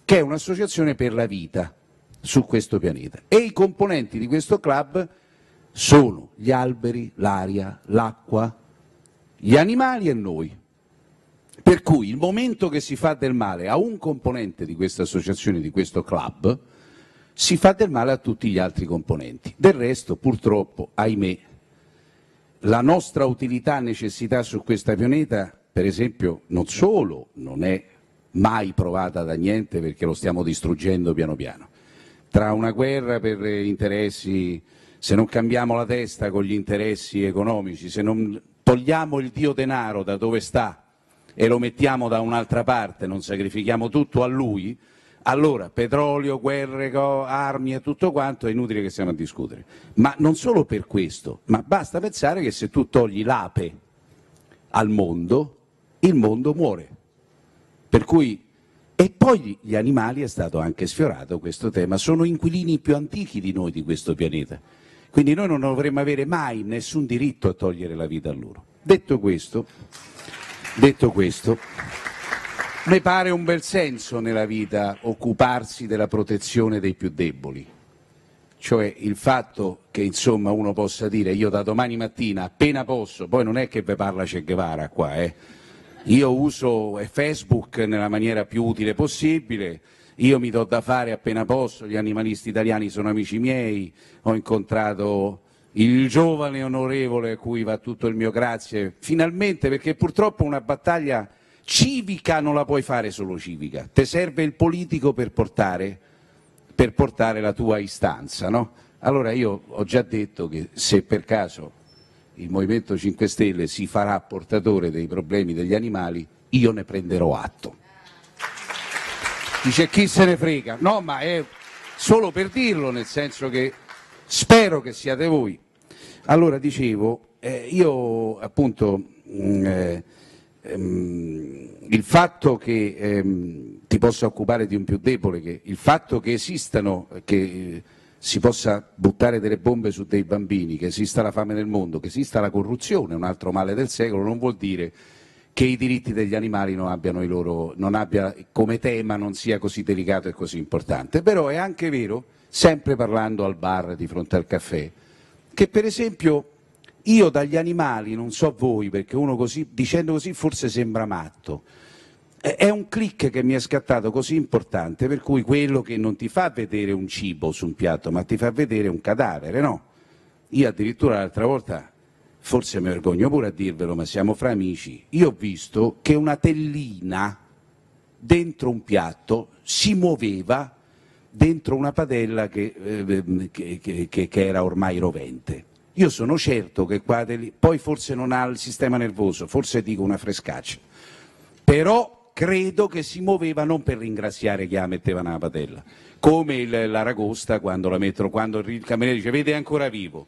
che è un'associazione per la vita su questo pianeta, e i componenti di questo club sono gli alberi, l'aria, l'acqua, gli animali e noi. Per cui il momento che si fa del male a un componente di questa associazione, di questo club, si fa del male a tutti gli altri componenti. Del resto, purtroppo, ahimè, la nostra utilità e necessità su questo pianeta, per esempio, non solo non è mai provata da niente perché lo stiamo distruggendo piano piano. Tra una guerra per interessi, se non cambiamo la testa con gli interessi economici, se non togliamo il dio denaro da dove sta e lo mettiamo da un'altra parte, non sacrifichiamo tutto a lui, allora petrolio, guerre, armi e tutto quanto, è inutile che stiamo a discutere. Ma non solo per questo, ma basta pensare che se tu togli l'ape al mondo, il mondo muore. Per cui, e poi gli animali, è stato anche sfiorato questo tema, sono inquilini più antichi di noi di questo pianeta, quindi noi non dovremmo avere mai nessun diritto a togliere la vita a loro. Detto questo, detto questo, mi pare un bel senso nella vita occuparsi della protezione dei più deboli, cioè il fatto che insomma uno possa dire io da domani mattina appena posso, poi non è che vi parla Che Guevara qua, eh. Io uso Facebook nella maniera più utile possibile, io mi do da fare appena posso, gli animalisti italiani sono amici miei, ho incontrato il giovane onorevole a cui va tutto il mio grazie, finalmente, perché purtroppo una battaglia civica non la puoi fare solo civica, ti serve il politico per portare, per portare la tua istanza, no? Allora io ho già detto che se per caso il Movimento cinque Stelle si farà portatore dei problemi degli animali, io ne prenderò atto. Dice chi se ne frega, no, ma è solo per dirlo, nel senso che spero che siate voi. Allora dicevo, eh, io appunto mh, eh, ehm, il fatto che ehm, ti possa occupare di un più debole, che il fatto che esistano, che eh, si possa buttare delle bombe su dei bambini, che esista la fame nel mondo, che esista la corruzione, un altro male del secolo, non vuol dire che i diritti degli animali non abbiano i loro, non abbia come tema non sia così delicato e così importante. Però è anche vero, sempre parlando al bar di fronte al caffè, che per esempio io dagli animali, non so voi, perché uno così, dicendo così forse sembra matto, è un click che mi è scattato così importante, per cui quello che non ti fa vedere un cibo su un piatto, ma ti fa vedere un cadavere, no? Io addirittura l'altra volta, forse mi vergogno pure a dirvelo, ma siamo fra amici, io ho visto che una tellina dentro un piatto si muoveva dentro una padella che, eh, che, che, che era ormai rovente. Io sono certo che qua, poi forse non ha il sistema nervoso, forse dico una frescaccia, però credo che si muoveva non per ringraziare chi la metteva nella padella, come il, l'aragosta quando la mettono, quando il cameriere dice vede è ancora vivo.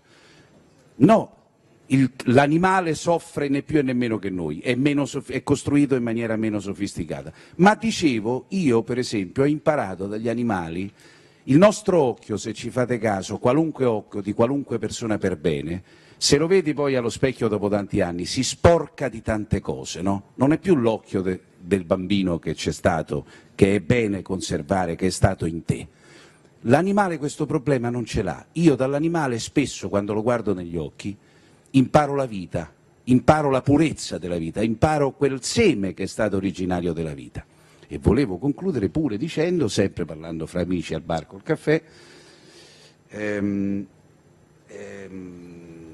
No, il, l'animale soffre né più e nemmeno che noi, è, meno, è costruito in maniera meno sofisticata. Ma dicevo, io per esempio ho imparato dagli animali, il nostro occhio, se ci fate caso, qualunque occhio di qualunque persona per bene, se lo vedi poi allo specchio dopo tanti anni, si sporca di tante cose, no? Non è più l'occhio de, del bambino che c'è stato, che è bene conservare, che è stato in te. L'animale questo problema non ce l'ha. Io dall'animale spesso, quando lo guardo negli occhi, imparo la vita, imparo la purezza della vita, imparo quel seme che è stato originario della vita. E volevo concludere pure dicendo, sempre parlando fra amici al bar col caffè, ehm, ehm,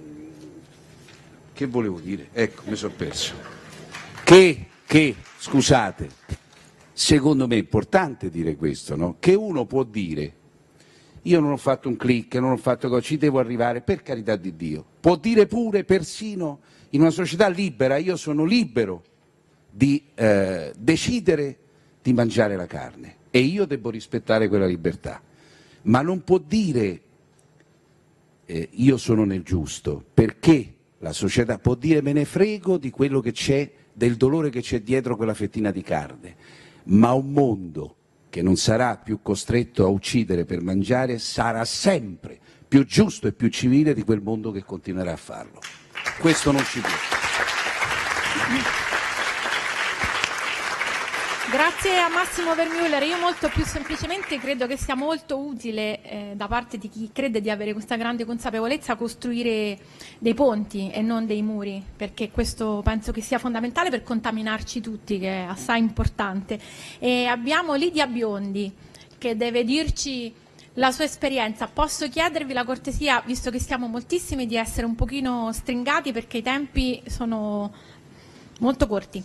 che volevo dire? Ecco, mi sono perso. Che, che, scusate, secondo me è importante dire questo, no? Che uno può dire, io non ho fatto un click, non ho fatto cosa, ci devo arrivare, per carità di Dio. Può dire pure, persino in una società libera, io sono libero di eh, decidere di mangiare la carne e io devo rispettare quella libertà. Ma non può dire eh, io sono nel giusto, perché la società può dire me ne frego di quello che c'è, del dolore che c'è dietro quella fettina di carne, ma un mondo che non sarà più costretto a uccidere per mangiare sarà sempre più giusto e più civile di quel mondo che continuerà a farlo. Questo non ci può. Grazie a Massimo Vermeuler. Io molto più semplicemente credo che sia molto utile eh, da parte di chi crede di avere questa grande consapevolezza costruire dei ponti e non dei muri, perché questo penso che sia fondamentale per contaminarci tutti, che è assai importante. E abbiamo Lidia Biondi che deve dirci la sua esperienza. Posso chiedervi la cortesia, visto che siamo moltissimi, di essere un pochino stringati perché i tempi sono molto corti.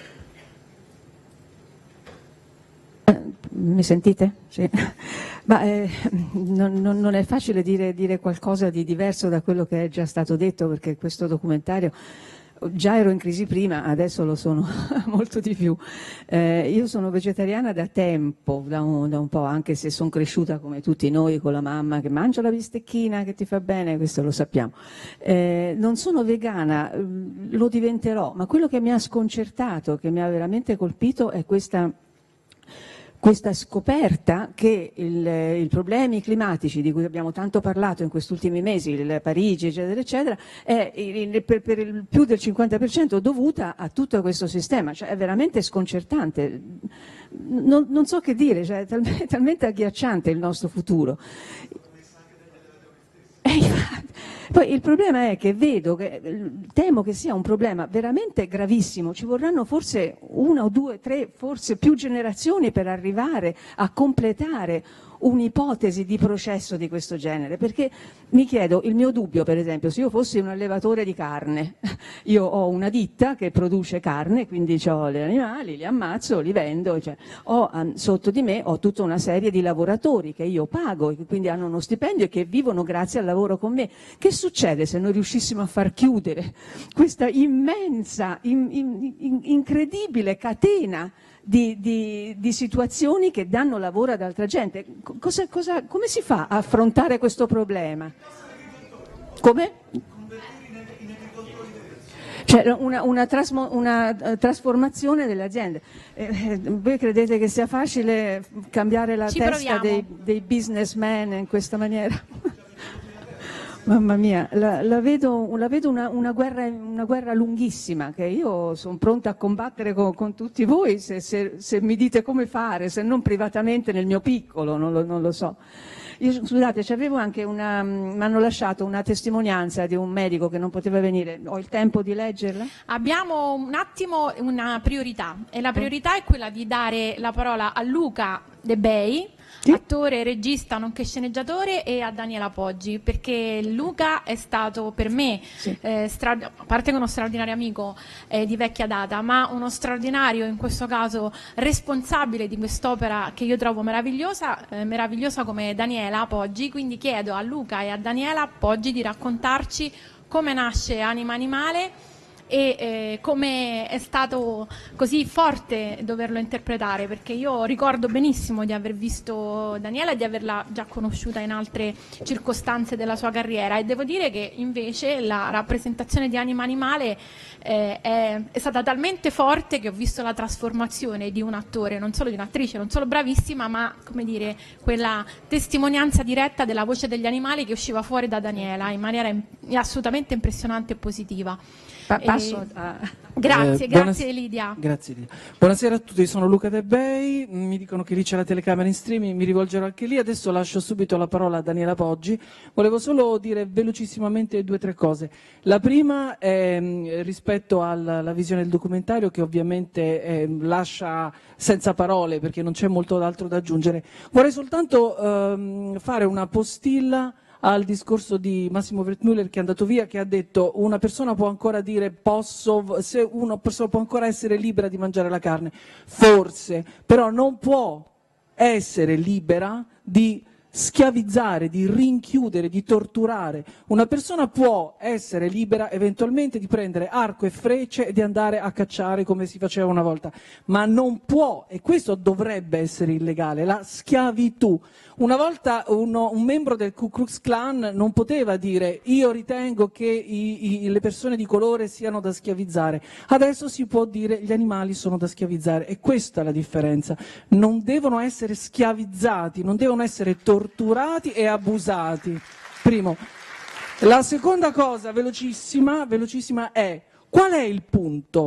Mi sentite? Sì. Ma, eh, non, non, non è facile dire, dire qualcosa di diverso da quello che è già stato detto, perché questo documentario, già ero in crisi prima, adesso lo sono molto di più. Eh, io sono vegetariana da tempo, da un, da un po', anche se sono cresciuta come tutti noi con la mamma che mangia la bistecchina che ti fa bene, questo lo sappiamo. Eh, non sono vegana, lo diventerò, ma quello che mi ha sconcertato, che mi ha veramente colpito è questa... questa scoperta che il, i problemi climatici di cui abbiamo tanto parlato in questi ultimi mesi, il Parigi, eccetera, eccetera, è il, per, per il più del cinquanta per cento dovuta a tutto questo sistema. Cioè, è veramente sconcertante. Non, non so che dire, cioè, è talmente, talmente agghiacciante il nostro futuro. Poi il problema è che vedo, che temo che sia un problema veramente gravissimo, ci vorranno forse una o due, tre, forse più generazioni per arrivare a completare un'ipotesi di processo di questo genere, perché mi chiedo, il mio dubbio per esempio, se io fossi un allevatore di carne, io ho una ditta che produce carne, quindi ho gli animali, li ammazzo, li vendo, cioè, ho, sotto di me ho tutta una serie di lavoratori che io pago e che quindi hanno uno stipendio e che vivono grazie al lavoro con me. Che succede se noi riuscissimo a far chiudere questa immensa, in, in, in, incredibile catena Di, di, di situazioni che danno lavoro ad altra gente? Cosa, cosa, come si fa a affrontare questo problema? Come? Cioè una, una, trasmo, una uh, trasformazione delle aziende. Eh, voi credete che sia facile cambiare la Ci testa dei, dei businessmen in questa maniera? Mamma mia, la, la vedo, la vedo una, una, guerra, una guerra lunghissima che io sono pronta a combattere con, con tutti voi se, se, se mi dite come fare, se non privatamente nel mio piccolo, non lo, non lo so. Io, scusate, c'avevo anche una, mi hanno lasciato una testimonianza di un medico che non poteva venire, ho il tempo di leggerla? Abbiamo un attimo una priorità e la priorità è quella di dare la parola a Luca De Bei, sì, attore, regista, nonché sceneggiatore, e a Daniela Poggi, perché Luca è stato per me, sì, eh, stra- a parte che uno straordinario amico eh, di vecchia data, ma uno straordinario, in questo caso, responsabile di quest'opera che io trovo meravigliosa, eh, meravigliosa come Daniela Poggi. Quindi chiedo a Luca e a Daniela Poggi di raccontarci come nasce Anima Animale e eh, come è stato così forte doverlo interpretare, perché io ricordo benissimo di aver visto Daniela e di averla già conosciuta in altre circostanze della sua carriera, e devo dire che invece la rappresentazione di Anima Animale eh, è, è stata talmente forte che ho visto la trasformazione di un attore, non solo di un'attrice, non solo bravissima, ma come dire, quella testimonianza diretta della voce degli animali che usciva fuori da Daniela in maniera in, assolutamente impressionante e positiva. Pa- passo a... Grazie, Eh, grazie buonas- Lidia. Grazie Lidia. Buonasera a tutti, sono Luca De Bei, mi dicono che lì c'è la telecamera in streaming, mi rivolgerò anche lì, adesso lascio subito la parola a Daniela Poggi. Volevo solo dire velocissimamente due o tre cose. La prima è mh, rispetto alla, alla visione del documentario, che ovviamente eh, lascia senza parole perché non c'è molto altro da aggiungere. Vorrei soltanto ehm, fare una postilla al discorso di Massimo Wertmüller, che è andato via, che ha detto una persona può ancora dire posso, se una persona può ancora essere libera di mangiare la carne, forse, però non può essere libera di schiavizzare, di rinchiudere, di torturare. Una persona può essere libera eventualmente di prendere arco e frecce e di andare a cacciare come si faceva una volta, ma non può, e questo dovrebbe essere illegale, la schiavitù. Una volta uno, un membro del Ku Klux Klan non poteva dire io ritengo che i, i, le persone di colore siano da schiavizzare, adesso si può dire gli animali sono da schiavizzare, e questa è la differenza. Non devono essere schiavizzati, non devono essere torturati e abusati. Primo. La seconda cosa velocissima, velocissima è: qual è il punto?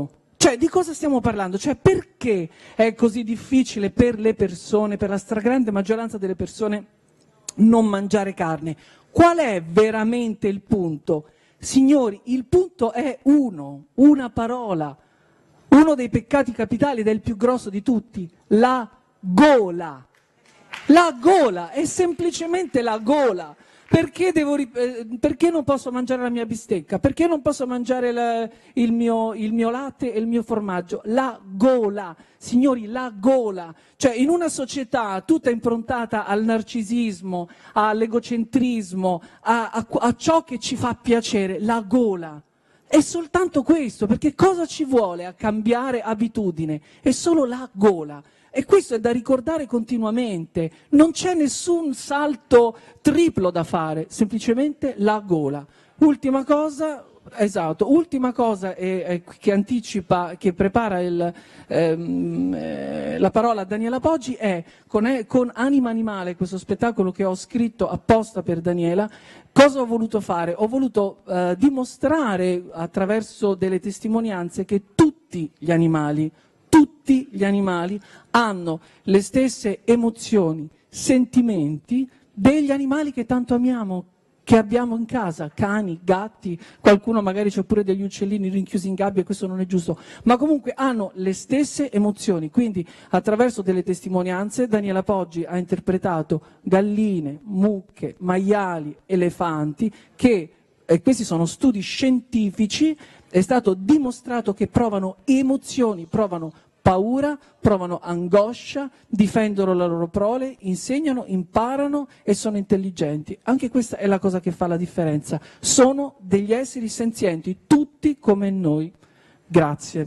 Cioè, di cosa stiamo parlando? Cioè, perché è così difficile per le persone, per la stragrande maggioranza delle persone, non mangiare carne? Qual è veramente il punto? Signori, il punto è uno, una parola, uno dei peccati capitali ed è il più grosso di tutti, la gola. La gola, è semplicemente la gola. Perché, devo, eh, perché non posso mangiare la mia bistecca? Perché non posso mangiare la, il, mio, il mio latte e il mio formaggio? La gola, signori, la gola. Cioè, in una società tutta improntata al narcisismo, all'egocentrismo, a, a, a ciò che ci fa piacere, la gola. È soltanto questo, perché cosa ci vuole a cambiare abitudine? È solo la gola. E questo è da ricordare continuamente, non c'è nessun salto triplo da fare, semplicemente la gola. Ultima cosa, esatto, ultima cosa è, è, che anticipa, che prepara il, ehm, eh, la parola a Daniela Poggi è con, è con Anima Animale, questo spettacolo che ho scritto apposta per Daniela. Cosa ho voluto fare? Ho voluto eh, dimostrare attraverso delle testimonianze che tutti gli animali, tutti gli animali hanno le stesse emozioni, sentimenti degli animali che tanto amiamo, che abbiamo in casa, cani, gatti, qualcuno magari c'è pure degli uccellini rinchiusi in gabbia e questo non è giusto, ma comunque hanno le stesse emozioni. Quindi attraverso delle testimonianze Daniela Poggi ha interpretato galline, mucche, maiali, elefanti che, e questi sono studi scientifici, è stato dimostrato che provano emozioni, provano paura, provano angoscia, difendono la loro prole, insegnano, imparano e sono intelligenti. Anche questa è la cosa che fa la differenza. Sono degli esseri senzienti, tutti come noi. Grazie.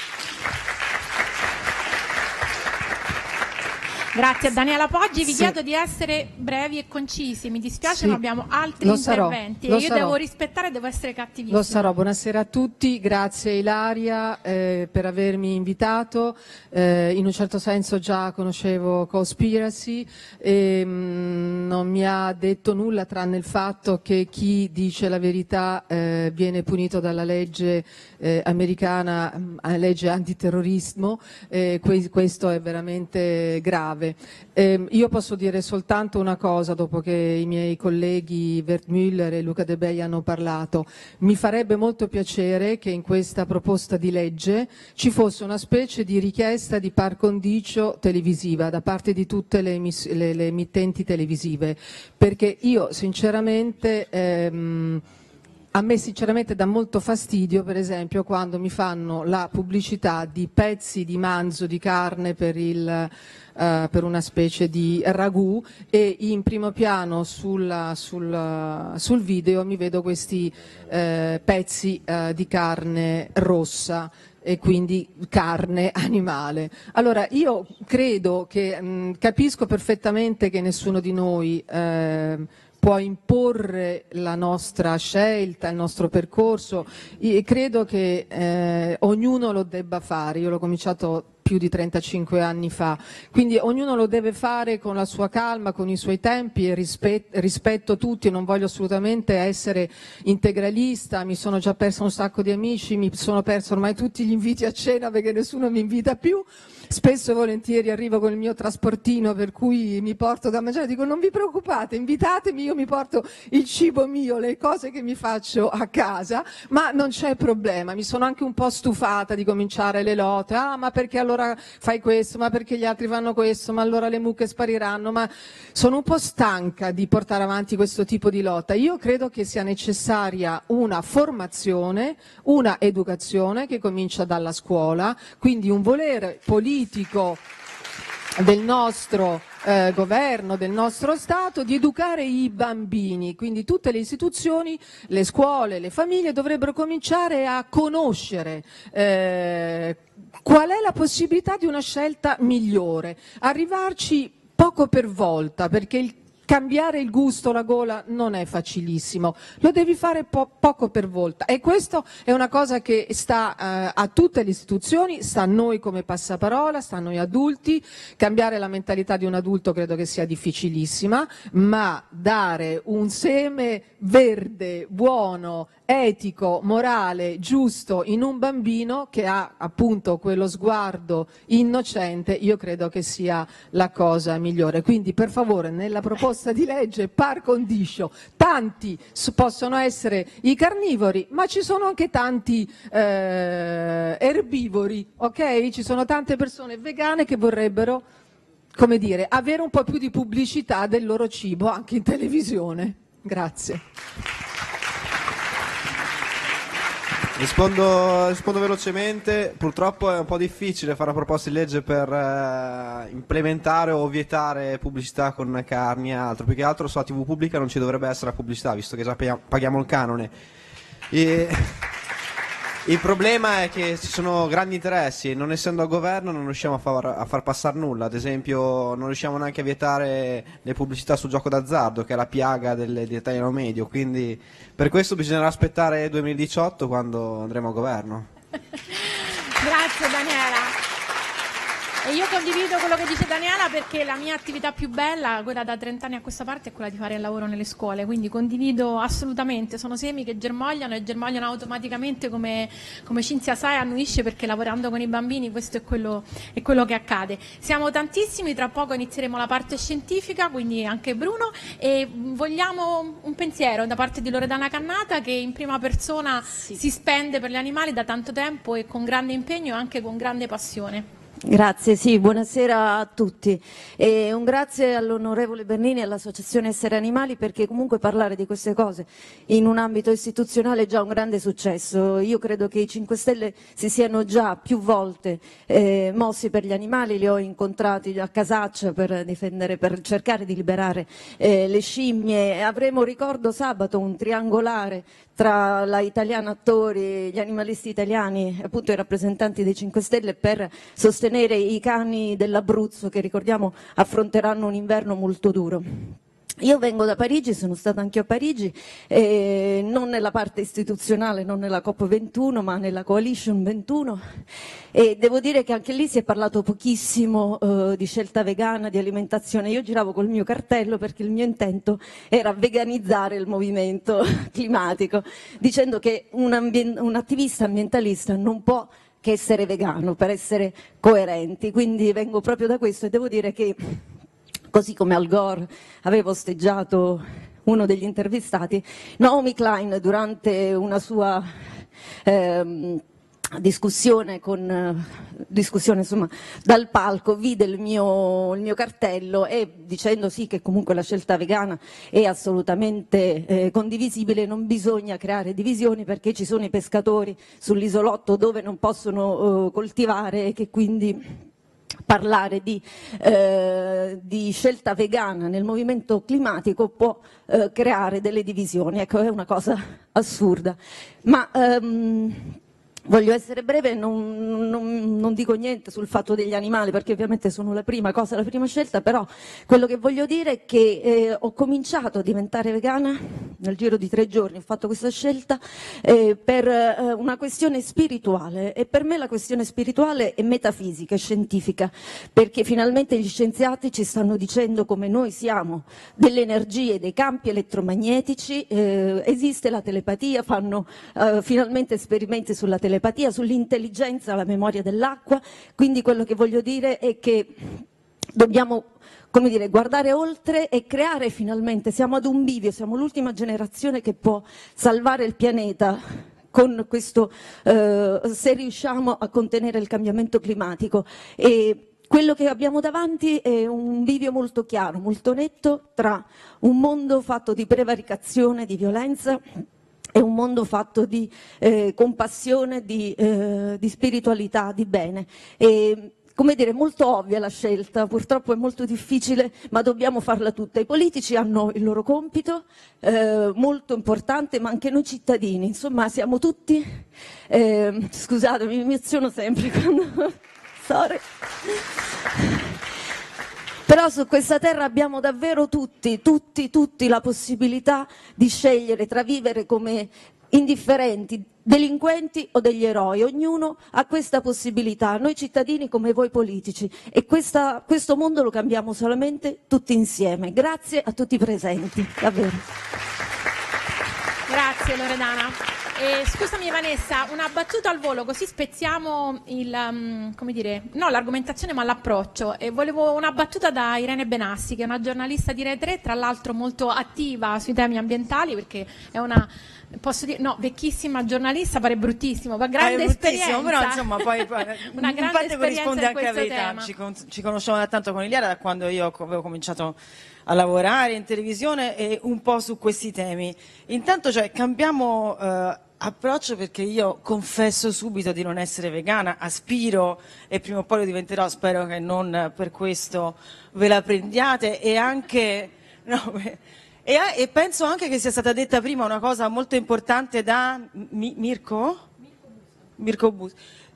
Grazie a Daniela Poggi, vi Sì. chiedo di essere brevi e concisi, mi dispiace Sì. ma abbiamo altri Lo sarò, interventi lo e io sarò. devo rispettare e devo essere cattivissima. Lo sarò, buonasera a tutti, grazie Ilaria eh, per avermi invitato, eh, in un certo senso già conoscevo Cowspiracy e mh, non mi ha detto nulla tranne il fatto che chi dice la verità eh, viene punito dalla legge eh, americana, mh, legge antiterrorismo, eh, que- questo è veramente grave. Eh, io posso dire soltanto una cosa dopo che i miei colleghi Wertmüller e Luca De Bei hanno parlato. Mi farebbe molto piacere che in questa proposta di legge ci fosse una specie di richiesta di par condicio televisiva da parte di tutte le, emiss- le, le emittenti televisive, perché io sinceramente... Ehm, A me sinceramente dà molto fastidio, per esempio, quando mi fanno la pubblicità di pezzi di manzo di carne per, il, uh, per una specie di ragù e in primo piano sul, sul, sul video mi vedo questi uh, pezzi uh, di carne rossa e quindi carne animale. Allora io credo che, mh, capisco perfettamente che nessuno di noi eh, può imporre la nostra scelta, il nostro percorso, e credo che eh, ognuno lo debba fare. Io l'ho cominciato più di trentacinque anni fa, quindi ognuno lo deve fare con la sua calma, con i suoi tempi e rispet- rispetto tutti, non voglio assolutamente essere integralista, mi sono già persa un sacco di amici, mi sono perso ormai tutti gli inviti a cena perché nessuno mi invita più, spesso e volentieri arrivo con il mio trasportino per cui mi porto da mangiare, dico non vi preoccupate, invitatemi, io mi porto il cibo mio, le cose che mi faccio a casa, ma non c'è problema. Mi sono anche un po' stufata di cominciare le lotte, ah ma perché allora fai questo, ma perché gli altri fanno questo, ma allora le mucche spariranno, ma sono un po' stanca di portare avanti questo tipo di lotta. Io credo che sia necessaria una formazione, una educazione che comincia dalla scuola, quindi un volere politico del nostro eh, governo, del nostro Stato, di educare i bambini, quindi tutte le istituzioni, le scuole, le famiglie dovrebbero cominciare a conoscere eh, qual è la possibilità di una scelta migliore, arrivarci poco per volta, perché il cambiare il gusto, la gola non è facilissimo, lo devi fare po- poco per volta e questo è una cosa che sta eh, a tutte le istituzioni, sta a noi come passaparola, sta a noi adulti. Cambiare la mentalità di un adulto credo che sia difficilissima, ma dare un seme verde, buono, etico, morale, giusto in un bambino che ha appunto quello sguardo innocente, io credo che sia la cosa migliore. Quindi per favore nella proposta di legge par condicio, tanti possono essere i carnivori, ma ci sono anche tanti eh, erbivori, ok? Ci sono tante persone vegane che vorrebbero, come dire, avere un po' più di pubblicità del loro cibo anche in televisione. Grazie. Rispondo, rispondo velocemente, purtroppo è un po' difficile fare una proposta di legge per eh, implementare o vietare pubblicità con carni e altro, più che altro sulla tivù pubblica non ci dovrebbe essere la pubblicità, visto che già paghiamo il canone. E... il problema è che ci sono grandi interessi e non essendo a governo non riusciamo a far, a far passare nulla. Ad esempio non riusciamo neanche a vietare le pubblicità sul gioco d'azzardo, che è la piaga dell'italiano medio, quindi per questo bisognerà aspettare duemiladiciotto quando andremo a governo. Grazie Daniela. E io condivido quello che dice Daniela, perché la mia attività più bella, quella da trenta anni a questa parte, è quella di fare il lavoro nelle scuole, quindi condivido assolutamente, sono semi che germogliano e germogliano automaticamente, come, come Cinzia sa e annuisce, perché lavorando con i bambini questo è quello, è quello che accade. Siamo tantissimi, tra poco inizieremo la parte scientifica, quindi anche Bruno, e vogliamo un pensiero da parte di Loredana Cannata, che in prima persona sì. si spende per gli animali da tanto tempo e con grande impegno e anche con grande passione. Grazie, sì, buonasera a tutti e un grazie all'onorevole Bernini e all'Associazione Essere Animali, perché comunque parlare di queste cose in un ambito istituzionale è già un grande successo. Io credo che i cinque Stelle si siano già più volte eh, mossi per gli animali, li ho incontrati a Casaccia per difendere, per cercare di liberare eh, le scimmie. Avremo, ricordo sabato, un triangolare tra la Italiana Attori, gli animalisti italiani e appunto i rappresentanti dei cinque Stelle per sostenere i cani dell'Abruzzo, che ricordiamo affronteranno un inverno molto duro. Io vengo da Parigi, sono stata anche a Parigi, eh, non nella parte istituzionale, non nella COP ventuno, ma nella Coalition ventuno, e devo dire che anche lì si è parlato pochissimo eh, di scelta vegana, di alimentazione. Io giravo col mio cartello perché il mio intento era veganizzare il movimento climatico, dicendo che un, ambien- un attivista ambientalista non può che essere vegano per essere coerenti, quindi vengo proprio da questo e devo dire che così come Al Gore aveva osteggiato uno degli intervistati, Naomi Klein durante una sua ehm, discussione, con, discussione insomma, dal palco vide il mio, il mio cartello e dicendo sì che comunque la scelta vegana è assolutamente eh, condivisibile, non bisogna creare divisioni perché ci sono i pescatori sull'isolotto dove non possono eh, coltivare e che quindi parlare di, eh, di scelta vegana nel movimento climatico può eh, creare delle divisioni. Ecco, è una cosa assurda. Ma ehm, voglio essere breve, non, non, non dico niente sul fatto degli animali perché ovviamente sono la prima cosa, la prima scelta, però quello che voglio dire è che eh, ho cominciato a diventare vegana nel giro di tre giorni, ho fatto questa scelta eh, per eh, una questione spirituale, e per me la questione spirituale è metafisica, è scientifica, perché finalmente gli scienziati ci stanno dicendo come noi siamo delle energie, dei campi elettromagnetici, eh, esiste la telepatia, fanno eh, finalmente esperimenti sulla telepatia, sull'intelligenza, la memoria dell'acqua, quindi quello che voglio dire è che dobbiamo, come dire, guardare oltre e creare finalmente, siamo ad un bivio, siamo l'ultima generazione che può salvare il pianeta con questo, eh, se riusciamo a contenere il cambiamento climatico. E quello che abbiamo davanti è un bivio molto chiaro, molto netto tra un mondo fatto di prevaricazione, di violenza, è un mondo fatto di eh, compassione, di, eh, di spiritualità, di bene. E, come dire, molto ovvia la scelta, purtroppo è molto difficile, ma dobbiamo farla tutta. I politici hanno il loro compito, eh, molto importante, ma anche noi cittadini. Insomma, siamo tutti... Eh, scusate, mi emoziono sempre quando... Sorry. Però su questa terra abbiamo davvero tutti, tutti, tutti la possibilità di scegliere tra vivere come indifferenti, delinquenti o degli eroi. Ognuno ha questa possibilità, noi cittadini come voi politici, e questa, questo mondo lo cambiamo solamente tutti insieme. Grazie a tutti i presenti, davvero. Grazie Loredana. Eh, scusami Vanessa, una battuta al volo, così spezziamo il, um, come dire, no l'argomentazione ma l'approccio. E volevo una battuta da Irene Benassi, che è una giornalista di Rai tre, tra l'altro molto attiva sui temi ambientali, perché è una, posso dire, no, vecchissima giornalista, pare bruttissimo, ma grande ah, esperienza. Però insomma poi, poi una in grande parte corrisponde anche alla verità. tema. Ci, con, ci conosciamo da tanto con Iliara, da quando io avevo cominciato a lavorare in televisione e un po' su questi temi. Intanto cioè, cambiamo eh, approccio, perché io confesso subito di non essere vegana, aspiro e prima o poi lo diventerò, spero che non per questo ve la prendiate, e anche no, e, e penso anche che sia stata detta prima una cosa molto importante da Mi, Mirko? Mirko Bus.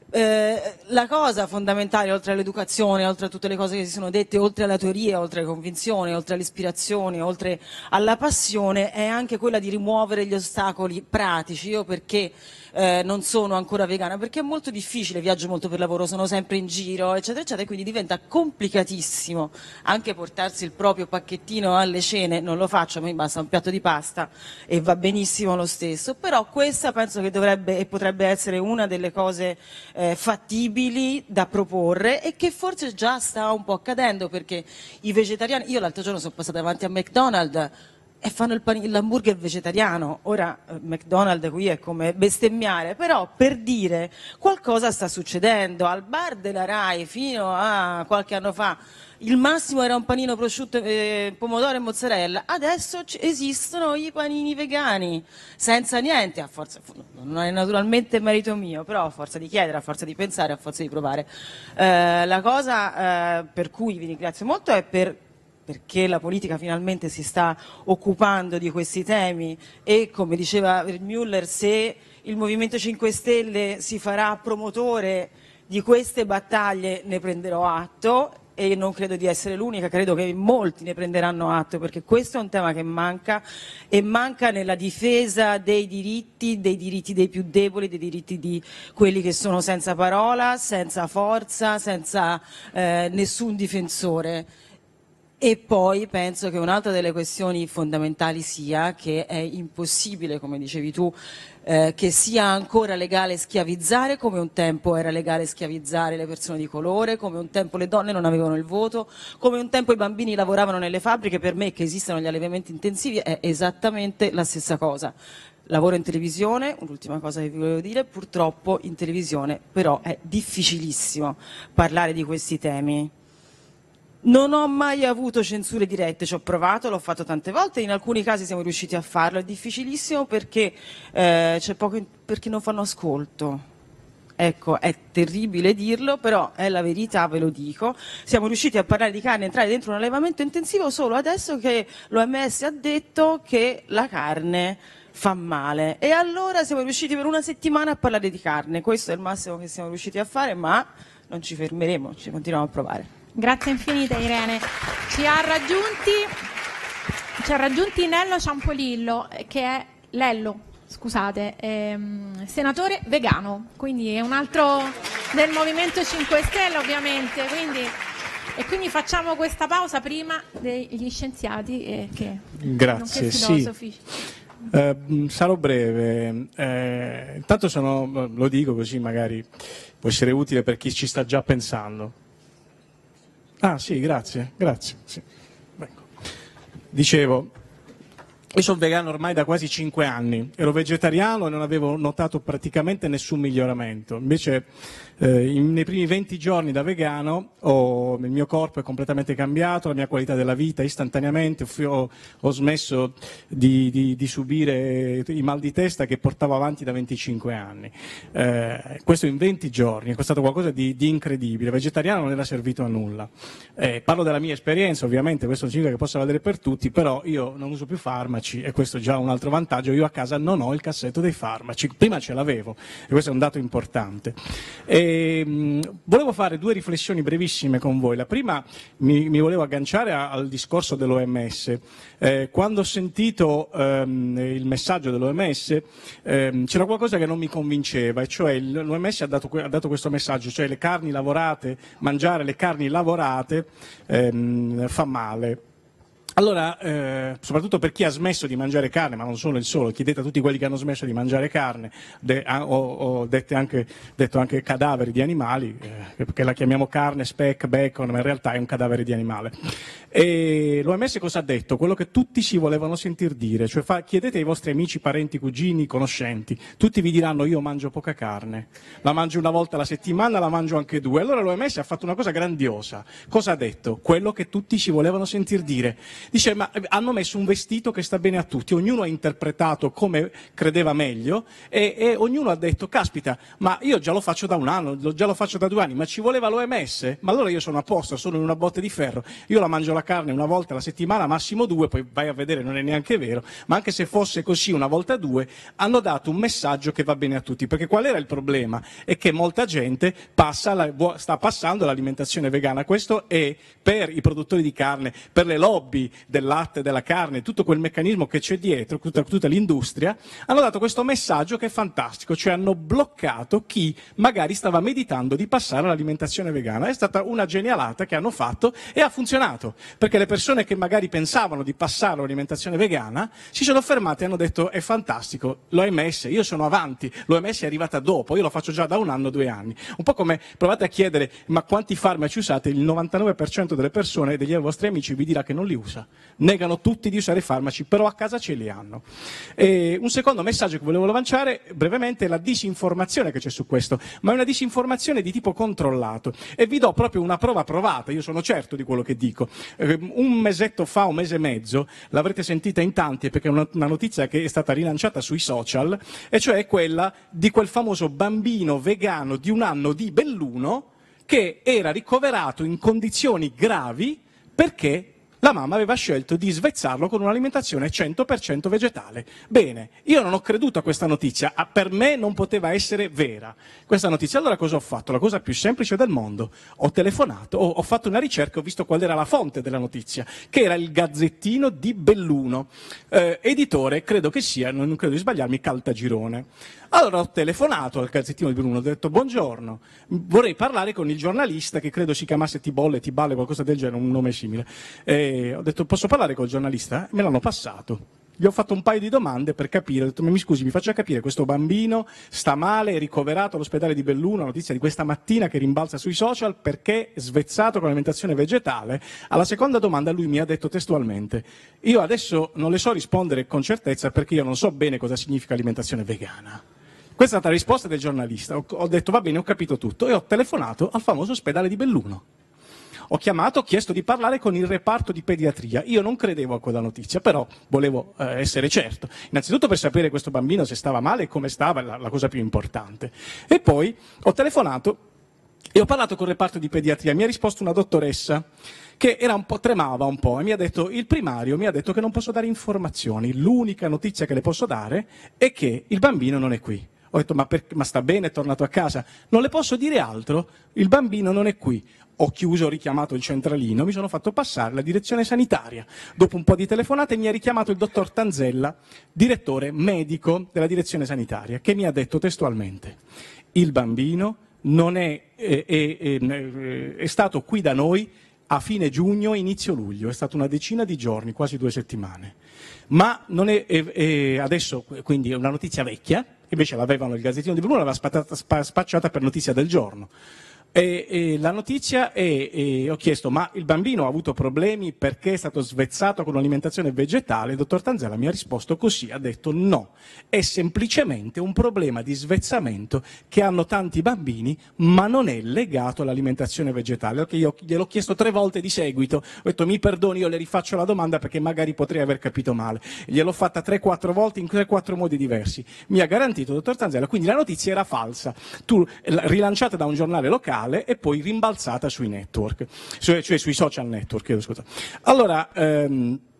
Eh, la cosa fondamentale, oltre all'educazione, oltre a tutte le cose che si sono dette, oltre alla teoria, oltre alle convinzioni, oltre all'ispirazione, oltre alla passione, è anche quella di rimuovere gli ostacoli pratici. Io perché eh, non sono ancora vegana? Perché è molto difficile, viaggio molto per lavoro, sono sempre in giro, eccetera, eccetera, e quindi diventa complicatissimo anche portarsi il proprio pacchettino alle cene. Non lo faccio, a me basta un piatto di pasta e va benissimo lo stesso, però questa penso che dovrebbe e potrebbe essere una delle cose Eh, fattibili da proporre, e che forse già sta un po' accadendo, perché i vegetariani, io l'altro giorno sono passata davanti a McDonald's e fanno il pan- l'hamburger vegetariano. Ora eh, McDonald's qui è come bestemmiare, però per dire qualcosa sta succedendo. Al bar della Rai fino a qualche anno fa il massimo era un panino prosciutto, eh, pomodoro e mozzarella, adesso c- esistono i panini vegani, senza niente, a forza, non è naturalmente merito mio, però a forza di chiedere, a forza di pensare, a forza di provare. Eh, la cosa eh, per cui vi ringrazio molto è per perché la politica finalmente si sta occupando di questi temi, e come diceva Müller, se il Movimento cinque Stelle si farà promotore di queste battaglie ne prenderò atto, e non credo di essere l'unica, credo che molti ne prenderanno atto, perché questo è un tema che manca, e manca nella difesa dei diritti, dei diritti dei più deboli, dei diritti di quelli che sono senza parola, senza forza, senza eh, nessun difensore. E poi penso che un'altra delle questioni fondamentali sia che è impossibile, come dicevi tu, eh, che sia ancora legale schiavizzare, come un tempo era legale schiavizzare le persone di colore, come un tempo le donne non avevano il voto, come un tempo i bambini lavoravano nelle fabbriche. Per me, che esistono gli allevamenti intensivi, è esattamente la stessa cosa. Lavoro in televisione, l'ultima cosa che vi volevo dire, purtroppo in televisione però è difficilissimo parlare di questi temi. Non ho mai avuto censure dirette, ci ho provato, l'ho fatto tante volte, in alcuni casi siamo riusciti a farlo, è difficilissimo perché eh, c'è poco, perché non fanno ascolto. Ecco, è terribile dirlo, però è la verità, ve lo dico. Siamo riusciti a parlare di carne, entrare dentro un allevamento intensivo solo adesso che l'O M S ha detto che la carne fa male, e allora siamo riusciti per una settimana a parlare di carne. Questo è il massimo che siamo riusciti a fare, ma non ci fermeremo, ci continuiamo a provare. Grazie infinite Irene. Ci ha raggiunti, ci ha raggiunti Nello Ciampolillo, che è Lello, scusate, ehm, senatore vegano, quindi è un altro del Movimento cinque Stelle ovviamente, quindi, e quindi facciamo questa pausa prima degli scienziati eh, che Grazie, nonché filosofi. Sì. Eh, sarò breve, eh, intanto sono, lo dico così magari può essere utile per chi ci sta già pensando. Ah sì, grazie, grazie. Sì. Ecco. Dicevo, io sono vegano ormai da quasi cinque anni, ero vegetariano e non avevo notato praticamente nessun miglioramento, invece eh, in, nei primi venti giorni da vegano ho, il mio corpo è completamente cambiato, la mia qualità della vita istantaneamente, ho, ho smesso di, di, di subire i mal di testa che portavo avanti da venticinque anni. Eh, questo in venti giorni, è stato qualcosa di, di incredibile, vegetariano non era servito a nulla. Eh, parlo della mia esperienza, ovviamente questo non significa che possa valere per tutti, però io non uso più farmaci, farmaci, e questo è già un altro vantaggio. Io a casa non ho il cassetto dei farmaci, prima ce l'avevo, e questo è un dato importante. E, mh, volevo fare due riflessioni brevissime con voi. La prima mi, mi volevo agganciare a, al discorso dell'O M S. Eh, quando ho sentito ehm, il messaggio dell'O M S ehm, c'era qualcosa che non mi convinceva, e cioè l'O M S ha dato, ha dato questo messaggio, cioè le carni lavorate, mangiare le carni lavorate ehm, fa male. Allora, eh, soprattutto per chi ha smesso di mangiare carne, ma non solo il solo, chiedete a tutti quelli che hanno smesso di mangiare carne, de, ho, ho dette anche, detto anche cadaveri di animali, eh, che la chiamiamo carne, speck, bacon, ma in realtà è un cadavere di animale. E l'O M S cosa ha detto? Quello che tutti si volevano sentir dire, cioè fa, chiedete ai vostri amici, parenti, cugini, conoscenti, tutti vi diranno io mangio poca carne, la mangio una volta alla settimana, la mangio anche due. Allora l'O M S ha fatto una cosa grandiosa. Cosa ha detto? Quello che tutti si volevano sentir dire. Dice, ma hanno messo un vestito che sta bene a tutti, ognuno ha interpretato come credeva meglio e, e ognuno ha detto, caspita, ma io già lo faccio da un anno, già lo faccio da due anni, ma ci voleva l'O M S? Ma allora io sono a posto, sono in una botte di ferro, io la mangio la carne una volta alla settimana, massimo due, poi vai a vedere, non è neanche vero, ma anche se fosse così una volta due, hanno dato un messaggio che va bene a tutti, perché qual era il problema? È che molta gente passa la, sta passando all'alimentazione vegana, questo è per i produttori di carne, per le lobby del latte, della carne, tutto quel meccanismo che c'è dietro, tutta, tutta l'industria, hanno dato questo messaggio che è fantastico, cioè hanno bloccato chi magari stava meditando di passare all'alimentazione vegana. È stata una genialata che hanno fatto e ha funzionato, perché le persone che magari pensavano di passare all'alimentazione vegana si sono fermate e hanno detto è fantastico, l'O M S, io sono avanti, l'O M S è arrivata dopo, io lo faccio già da un anno, due anni. Un po' come provate a chiedere ma quanti farmaci usate, il novantanove per cento delle persone, degli vostri amici, vi dirà che non li usa. Negano tutti di usare farmaci, però a casa ce li hanno. E un secondo messaggio che volevo lanciare brevemente è la disinformazione che c'è su questo, ma è una disinformazione di tipo controllato. E vi do proprio una prova provata, io sono certo di quello che dico. Eh, un mesetto fa, un mese e mezzo, l'avrete sentita in tanti perché è una, una notizia che è stata rilanciata sui social, e cioè quella di quel famoso bambino vegano di un anno di Belluno che era ricoverato in condizioni gravi perché la mamma aveva scelto di svezzarlo con un'alimentazione cento per cento vegetale. Bene, io non ho creduto a questa notizia, per me non poteva essere vera questa notizia. Allora cosa ho fatto? La cosa più semplice del mondo, ho telefonato, ho, ho fatto una ricerca, ho visto qual era la fonte della notizia, che era il Gazzettino di Belluno, eh, editore, credo che sia, non credo di sbagliarmi, Caltagirone. Allora ho telefonato al Gazzettino di Belluno, ho detto buongiorno, vorrei parlare con il giornalista che credo si chiamasse Tibolle, Tiballe, qualcosa del genere, un nome simile. E ho detto posso parlare col giornalista? Me l'hanno passato. Gli ho fatto un paio di domande per capire, ho detto mi scusi, mi faccia capire, questo bambino sta male, è ricoverato all'ospedale di Belluno, notizia di questa mattina che rimbalza sui social, perché è svezzato con alimentazione vegetale. Alla seconda domanda lui mi ha detto testualmente, io adesso non le so rispondere con certezza perché io non so bene cosa significa alimentazione vegana. Questa è stata la risposta del giornalista, ho, ho detto va bene, ho capito tutto, e ho telefonato al famoso ospedale di Belluno. Ho chiamato, ho chiesto di parlare con il reparto di pediatria. Io non credevo a quella notizia, però volevo eh, essere certo. Innanzitutto per sapere questo bambino se stava male e come stava, la, la cosa più importante. E poi ho telefonato e ho parlato con il reparto di pediatria. Mi ha risposto una dottoressa che era un po', tremava un po' e mi ha detto, il primario mi ha detto che non posso dare informazioni. L'unica notizia che le posso dare è che il bambino non è qui. Ho detto, ma, per, ma sta bene, è tornato a casa? Non le posso dire altro, il bambino non è qui. Ho chiuso, ho richiamato il centralino, mi sono fatto passare la direzione sanitaria. Dopo un po' di telefonate mi ha richiamato il dottor Tanzella, direttore medico della direzione sanitaria, che mi ha detto testualmente, il bambino non è, è, è, è, è stato qui da noi a fine giugno, inizio luglio, è stata una decina di giorni, quasi due settimane. Ma non è, è, è adesso, quindi è una notizia vecchia, invece l'avevano il Gazzettino di Belluno, l'aveva spacciata per notizia del giorno. E, e la notizia è, e ho chiesto, ma il bambino ha avuto problemi perché è stato svezzato con un'alimentazione vegetale? Il dottor Tanzella mi ha risposto così, ha detto no, è semplicemente un problema di svezzamento che hanno tanti bambini, ma non è legato all'alimentazione vegetale. Okay, io gliel'ho chiesto tre volte di seguito, ho detto mi perdoni, io le rifaccio la domanda perché magari potrei aver capito male. Gliel'ho fatta tre quattro volte in tre quattro modi diversi. Mi ha garantito il dottor Tanzella, quindi la notizia era falsa, tu, rilanciata da un giornale locale e poi rimbalzata sui network, cioè, cioè sui social network. Chiedo scusa. Allora, ehm,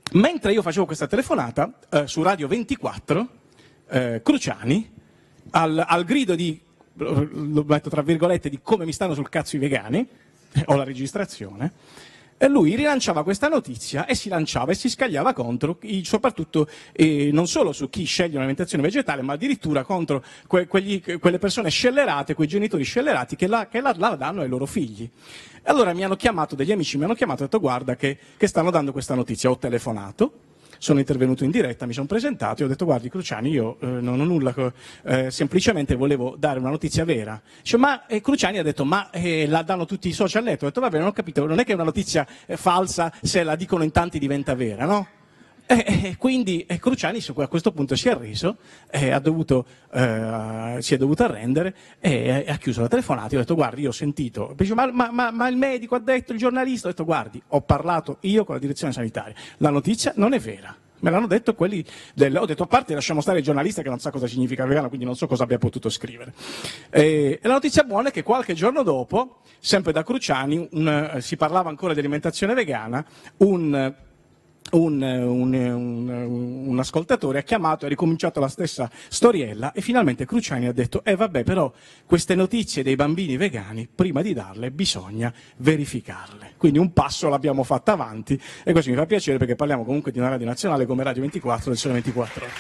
mentre io facevo questa telefonata eh, su Radio ventiquattro, eh, Cruciani, al, al grido di, lo metto tra virgolette, di come mi stanno sul cazzo i vegani, eh, ho la registrazione, e lui rilanciava questa notizia e si lanciava e si scagliava contro, i, soprattutto eh, non solo su chi sceglie un'alimentazione vegetale, ma addirittura contro que, quegli, quelle persone scellerate, quei genitori scellerati che la, che la, la danno ai loro figli. E allora mi hanno chiamato, degli amici mi hanno chiamato e ho detto guarda che, che stanno dando questa notizia. Ho telefonato, sono intervenuto in diretta, mi sono presentato e ho detto guardi Cruciani, io eh, non ho nulla, eh, semplicemente volevo dare una notizia vera. Dice, ma eh, Cruciani ha detto ma eh, la danno tutti i social network. Ho detto vabbè, non ho capito, non è che una notizia eh, falsa se la dicono in tanti diventa vera, no? E eh, quindi eh, Cruciani a questo punto si è arreso, eh, ha dovuto, eh, si è dovuto arrendere e eh, ha chiuso la telefonata. Io ho detto guardi, io ho sentito, dice, ma, ma, ma, ma il medico ha detto, il giornalista, ho detto guardi, ho parlato io con la direzione sanitaria, la notizia non è vera. Me l'hanno detto quelli del... Ho detto, a parte lasciamo stare il giornalista che non sa cosa significa vegano, quindi non so cosa abbia potuto scrivere. E, e la notizia buona è che qualche giorno dopo, sempre da Cruciani, un, si parlava ancora di alimentazione vegana, un... Un, un, un, un ascoltatore ha chiamato, ha ricominciato la stessa storiella e finalmente Cruciani ha detto eh vabbè, però queste notizie dei bambini vegani prima di darle bisogna verificarle, quindi un passo l'abbiamo fatto avanti e questo mi fa piacere perché parliamo comunque di una radio nazionale come Radio ventiquattro del Sole ventiquattro Ore.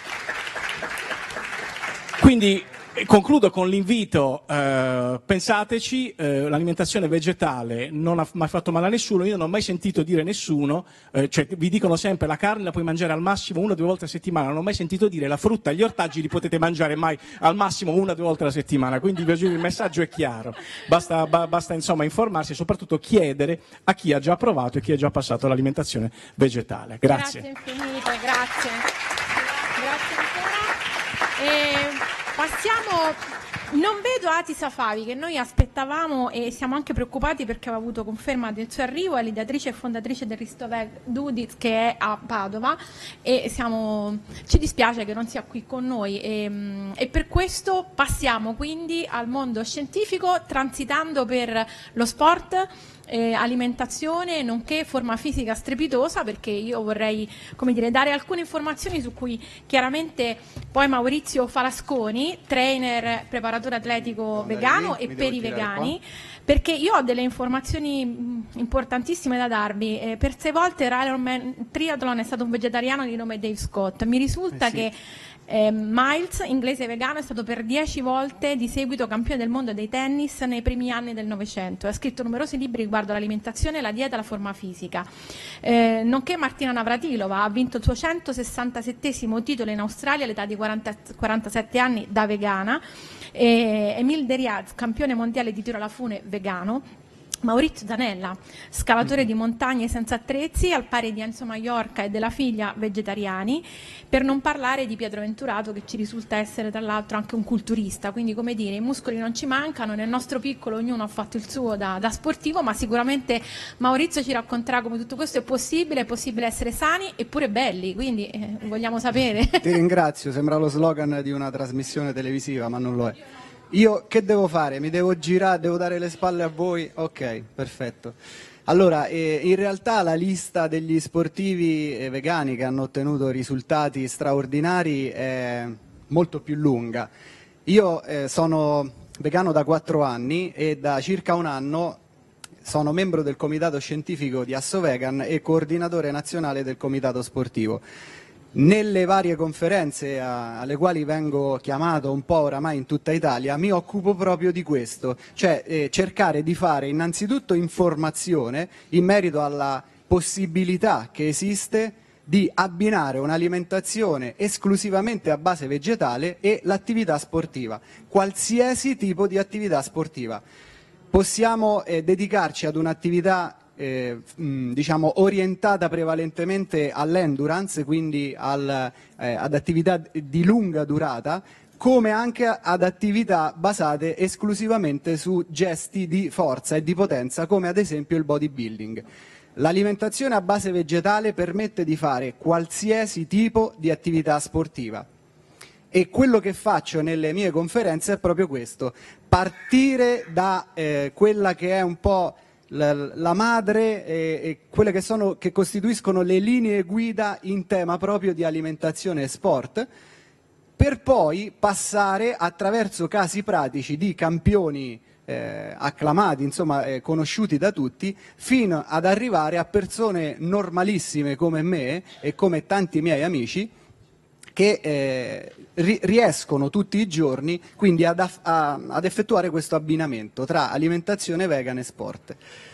Quindi concludo con l'invito, eh, pensateci, eh, l'alimentazione vegetale non ha mai fatto male a nessuno, io non ho mai sentito dire nessuno, eh, cioè vi dicono sempre la carne la puoi mangiare al massimo una o due volte a settimana, non ho mai sentito dire la frutta e gli ortaggi li potete mangiare mai al massimo una o due volte alla settimana, quindi vi giuro il messaggio è chiaro, basta, ba, basta insomma informarsi e soprattutto chiedere a chi ha già provato e chi ha già passato all'alimentazione vegetale. Grazie. Grazie infinite, grazie. Grazie ancora. E... Passiamo, non vedo Ati Safavi che noi aspettavamo e siamo anche preoccupati perché aveva avuto conferma del suo arrivo, è l'ideatrice e fondatrice del Ristoveg Dudiz che è a Padova e siamo, ci dispiace che non sia qui con noi e, e per questo passiamo quindi al mondo scientifico transitando per lo sport. Eh, alimentazione nonché forma fisica strepitosa, perché io vorrei, come dire, dare alcune informazioni su cui chiaramente poi Maurizio Falasconi, trainer, preparatore atletico vegano e per i vegani, perché io ho delle informazioni mh, importantissime da darvi. Eh, per sei volte l'Ironman Triathlon è stato un vegetariano di nome Dave Scott. Mi risulta eh sì. che Eh, Miles, inglese vegano, è stato per dieci volte di seguito campione del mondo dei tennis nei primi anni del Novecento. Ha scritto numerosi libri riguardo l'alimentazione, la dieta e la forma fisica. Eh, nonché Martina Navratilova ha vinto il suo centosessantasettesimo titolo in Australia all'età di quaranta, quarantasette anni da vegana. Eh, Emile Deriaz, campione mondiale di tiro alla fune vegano. Maurizio Zanella, scalatore di montagne senza attrezzi, al pari di Enzo Maiorca e della figlia vegetariani, per non parlare di Pietro Venturato che ci risulta essere tra l'altro anche un culturista, quindi come dire i muscoli non ci mancano, nel nostro piccolo ognuno ha fatto il suo da, da sportivo, ma sicuramente Maurizio ci racconterà come tutto questo è possibile, è possibile essere sani eppure belli, quindi eh, vogliamo sapere. Ti ringrazio, sembra lo slogan di una trasmissione televisiva ma non lo è. Io che devo fare? Mi devo girare, devo dare le spalle a voi? Ok, perfetto. Allora, eh, in realtà la lista degli sportivi eh, vegani che hanno ottenuto risultati straordinari è molto più lunga. Io eh, sono vegano da quattro anni e da circa un anno sono membro del comitato scientifico di Assovegan e coordinatore nazionale del comitato sportivo. Nelle varie conferenze a, alle quali vengo chiamato un po' oramai in tutta Italia mi occupo proprio di questo, cioè eh, cercare di fare innanzitutto informazione in merito alla possibilità che esiste di abbinare un'alimentazione esclusivamente a base vegetale e l'attività sportiva, qualsiasi tipo di attività sportiva. Possiamo eh, dedicarci ad un'attività Eh, mh, diciamo orientata prevalentemente all'endurance, quindi al, eh, ad attività di lunga durata, come anche ad attività basate esclusivamente su gesti di forza e di potenza, come ad esempio il bodybuilding. L'alimentazione a base vegetale permette di fare qualsiasi tipo di attività sportiva. E quello che faccio nelle mie conferenze è proprio questo, partire da eh, quella che è un po' la, la madre e, e quelle che, sono, che costituiscono le linee guida in tema proprio di alimentazione e sport, per poi passare attraverso casi pratici di campioni eh, acclamati, insomma eh, conosciuti da tutti, fino ad arrivare a persone normalissime come me e come tanti miei amici, che eh, ri- riescono tutti i giorni quindi ad, aff- a- ad effettuare questo abbinamento tra alimentazione vegana e sport.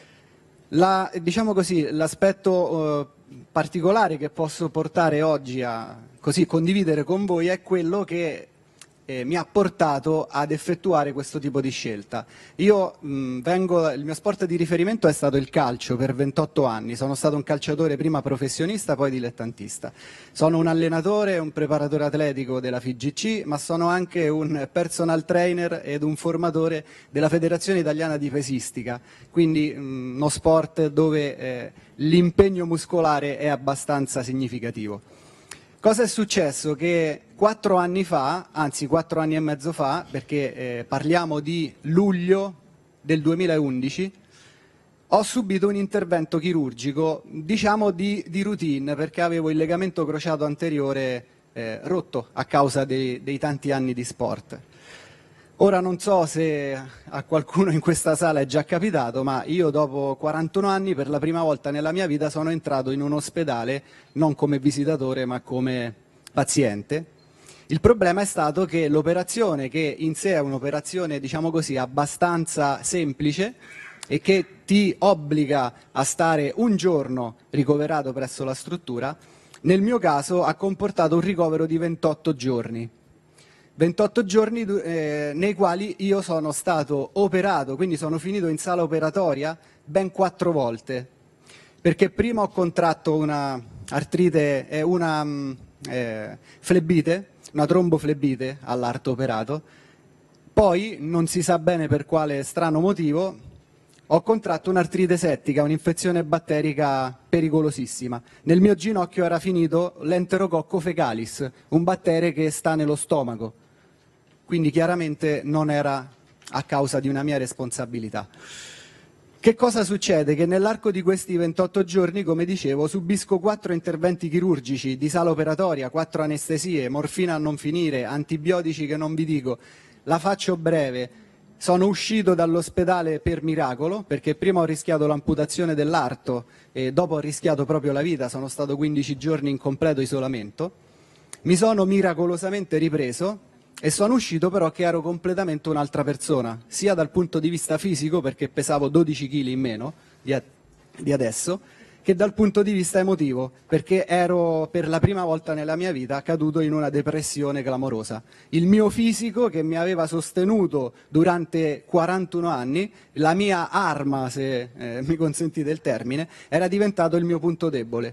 La, diciamo così, l'aspetto eh, particolare che posso portare oggi a così condividere con voi è quello che eh, mi ha portato ad effettuare questo tipo di scelta. Io mh, vengo, il mio sport di riferimento è stato il calcio per ventotto anni, sono stato un calciatore prima professionista, poi dilettantista. Sono un allenatore, un preparatore atletico della F I G C, ma sono anche un personal trainer ed un formatore della Federazione Italiana di Pesistica, quindi mh, uno sport dove eh, l'impegno muscolare è abbastanza significativo. Cosa è successo? Che quattro anni fa, anzi quattro anni e mezzo fa, perché eh, parliamo di luglio del duemilaundici, ho subito un intervento chirurgico, diciamo di, di routine, perché avevo il legamento crociato anteriore eh, rotto a causa dei, dei tanti anni di sport. Ora non so se a qualcuno in questa sala è già capitato, ma io dopo quarantuno anni per la prima volta nella mia vita sono entrato in un ospedale non come visitatore ma come paziente. Il problema è stato che l'operazione, che in sé è un'operazione diciamo così abbastanza semplice e che ti obbliga a stare un giorno ricoverato presso la struttura, nel mio caso ha comportato un ricovero di ventotto giorni. ventotto giorni eh, nei quali io sono stato operato, quindi sono finito in sala operatoria ben quattro volte, perché prima ho contratto una artrite, eh, una mh, eh, flebite, una tromboflebite all'arto operato, poi non si sa bene per quale strano motivo ho contratto un'artrite settica, un'infezione batterica pericolosissima. Nel mio ginocchio era finito l'enterococco fecalis, un battere che sta nello stomaco. Quindi chiaramente non era a causa di una mia responsabilità. Che cosa succede? Che nell'arco di questi ventotto giorni, come dicevo, subisco quattro interventi chirurgici di sala operatoria, quattro anestesie, morfina a non finire, antibiotici che non vi dico. La faccio breve. Sono uscito dall'ospedale per miracolo, perché prima ho rischiato l'amputazione dell'arto e dopo ho rischiato proprio la vita, sono stato quindici giorni in completo isolamento. Mi sono miracolosamente ripreso e sono uscito però che ero completamente un'altra persona, sia dal punto di vista fisico, perché pesavo dodici chili in meno di, a- di adesso, che dal punto di vista emotivo, perché ero per la prima volta nella mia vita caduto in una depressione clamorosa. Il mio fisico, che mi aveva sostenuto durante quarantuno anni, la mia arma, se eh, mi consentite il termine, era diventato il mio punto debole.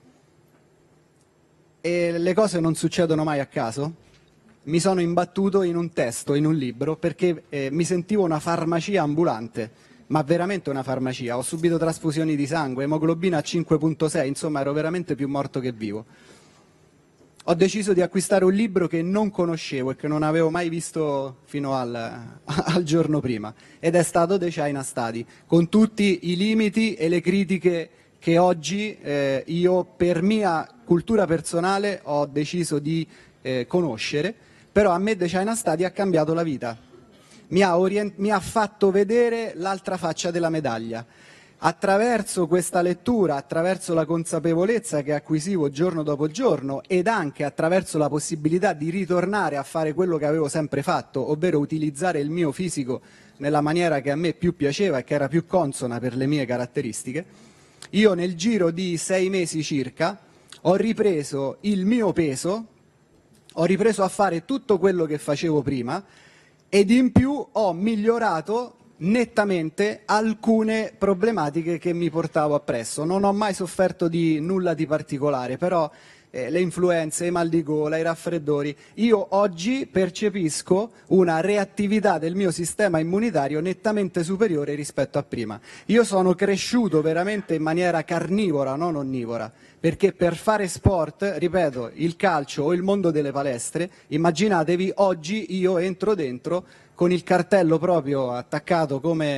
E le cose non succedono mai a caso. Mi sono imbattuto in un testo, in un libro, perché eh, mi sentivo una farmacia ambulante, ma veramente una farmacia. Ho subito trasfusioni di sangue, emoglobina a cinque virgola sei, insomma ero veramente più morto che vivo. Ho deciso di acquistare un libro che non conoscevo e che non avevo mai visto fino al, al giorno prima, ed è stato The China Study, con tutti i limiti e le critiche che oggi eh, io per mia cultura personale ho deciso di eh, conoscere. Però a me The China Study ha cambiato la vita, mi ha, orient- mi ha fatto vedere l'altra faccia della medaglia. Attraverso questa lettura, attraverso la consapevolezza che acquisivo giorno dopo giorno ed anche attraverso la possibilità di ritornare a fare quello che avevo sempre fatto, ovvero utilizzare il mio fisico nella maniera che a me più piaceva e che era più consona per le mie caratteristiche, io nel giro di sei mesi circa ho ripreso il mio peso, ho ripreso a fare tutto quello che facevo prima ed in più ho migliorato nettamente alcune problematiche che mi portavo appresso. Non ho mai sofferto di nulla di particolare, però eh, le influenze, i mal di gola, i raffreddori, io oggi percepisco una reattività del mio sistema immunitario nettamente superiore rispetto a prima. Io sono cresciuto veramente in maniera carnivora, non onnivora, perché per fare sport, ripeto, il calcio o il mondo delle palestre, immaginatevi oggi io entro dentro con il cartello proprio attaccato come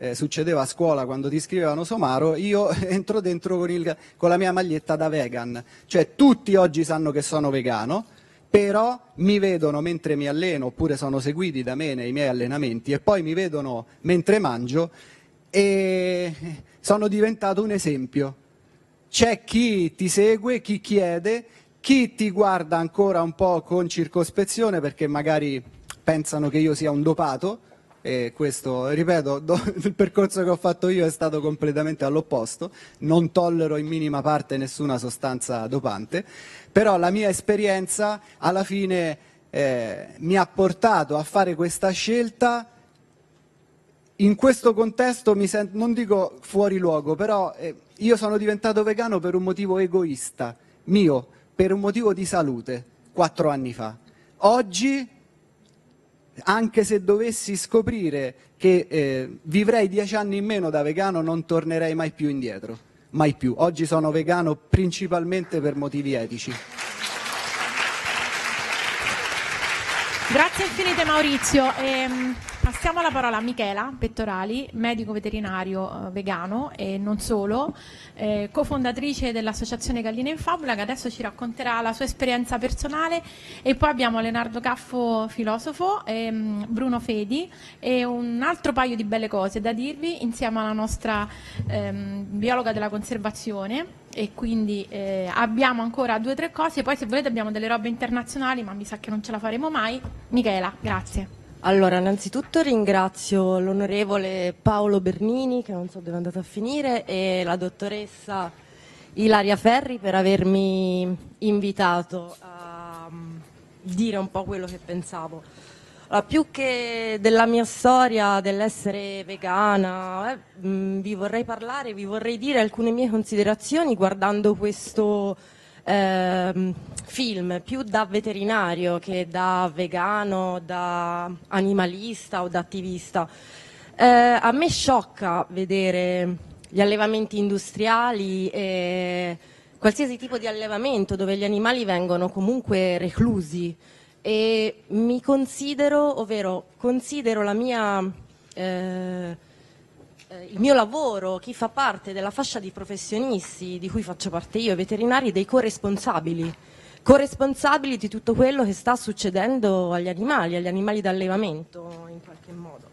eh, succedeva a scuola quando ti scrivevano somaro, io entro dentro con, il, con la mia maglietta da vegan. Cioè tutti oggi sanno che sono vegano, però mi vedono mentre mi alleno, oppure sono seguiti da me nei miei allenamenti, e poi mi vedono mentre mangio e sono diventato un esempio. C'è chi ti segue, chi chiede, chi ti guarda ancora un po' con circospezione perché magari pensano che io sia un dopato, e questo, ripeto, do, il percorso che ho fatto io è stato completamente all'opposto, non tollero in minima parte nessuna sostanza dopante, però la mia esperienza alla fine eh, mi ha portato a fare questa scelta. In questo contesto mi sento, non dico fuori luogo, però eh, io sono diventato vegano per un motivo egoista, mio, per un motivo di salute, quattro anni fa. Oggi, anche se dovessi scoprire che eh, vivrei dieci anni in meno da vegano, non tornerei mai più indietro, mai più. Oggi sono vegano principalmente per motivi etici. Grazie infinite Maurizio. Ehm, passiamo la parola a Michela Pettorali, medico veterinario eh, vegano e non solo, eh, cofondatrice dell'associazione Galline in Fabula, che adesso ci racconterà la sua esperienza personale, e poi abbiamo Leonardo Caffo, filosofo, ehm, Bruno Fedi e un altro paio di belle cose da dirvi insieme alla nostra ehm, biologa della conservazione. E quindi eh, abbiamo ancora due o tre cose, poi se volete abbiamo delle robe internazionali, ma mi sa che non ce la faremo mai. Michela, grazie. Allora, innanzitutto ringrazio l'onorevole Paolo Bernini, che non so dove è andata a finire, e la dottoressa Ilaria Ferri per avermi invitato a dire un po' quello che pensavo. Allora, più che della mia storia, dell'essere vegana, eh, mh, vi vorrei parlare, vi vorrei dire alcune mie considerazioni guardando questo eh, film, più da veterinario che da vegano, da animalista o da attivista. Eh, a me sciocca vedere gli allevamenti industriali e qualsiasi tipo di allevamento dove gli animali vengono comunque reclusi. E mi considero, ovvero considero la mia, eh, il mio lavoro, chi fa parte della fascia di professionisti di cui faccio parte io, i veterinari, dei corresponsabili, corresponsabili di tutto quello che sta succedendo agli animali, agli animali d'allevamento in qualche modo.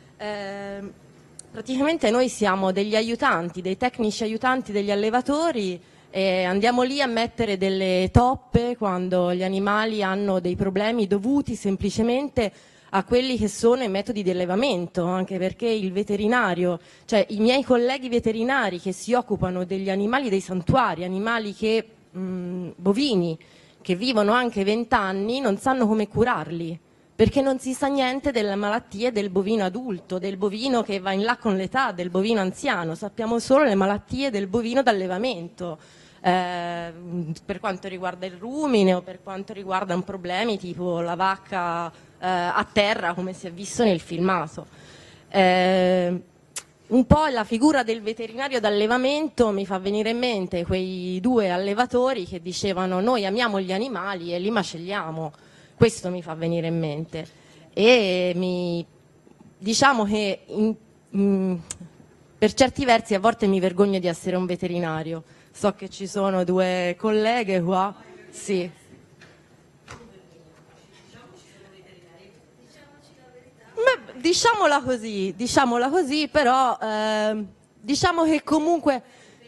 Eh, praticamente noi siamo degli aiutanti, dei tecnici aiutanti degli allevatori. E andiamo lì a mettere delle toppe quando gli animali hanno dei problemi dovuti semplicemente a quelli che sono i metodi di allevamento, anche perché il veterinario, cioè i miei colleghi veterinari che si occupano degli animali dei santuari, animali che, mh, bovini, che vivono anche vent'anni, non sanno come curarli, perché non si sa niente delle malattie del bovino adulto, del bovino che va in là con l'età, del bovino anziano, sappiamo solo le malattie del bovino d'allevamento. Eh, per quanto riguarda il rumine o per quanto riguarda problemi tipo la vacca eh, a terra, come si è visto nel filmato. Eh, un po' la figura del veterinario d'allevamento mi fa venire in mente quei due allevatori che dicevano noi amiamo gli animali e li macelliamo. Questo mi fa venire in mente. E mi, diciamo che in, in, per certi versi a volte mi vergogno di essere un veterinario. So che ci sono due colleghe qua, sì. Ma diciamola così, diciamola così, però eh, diciamo che comunque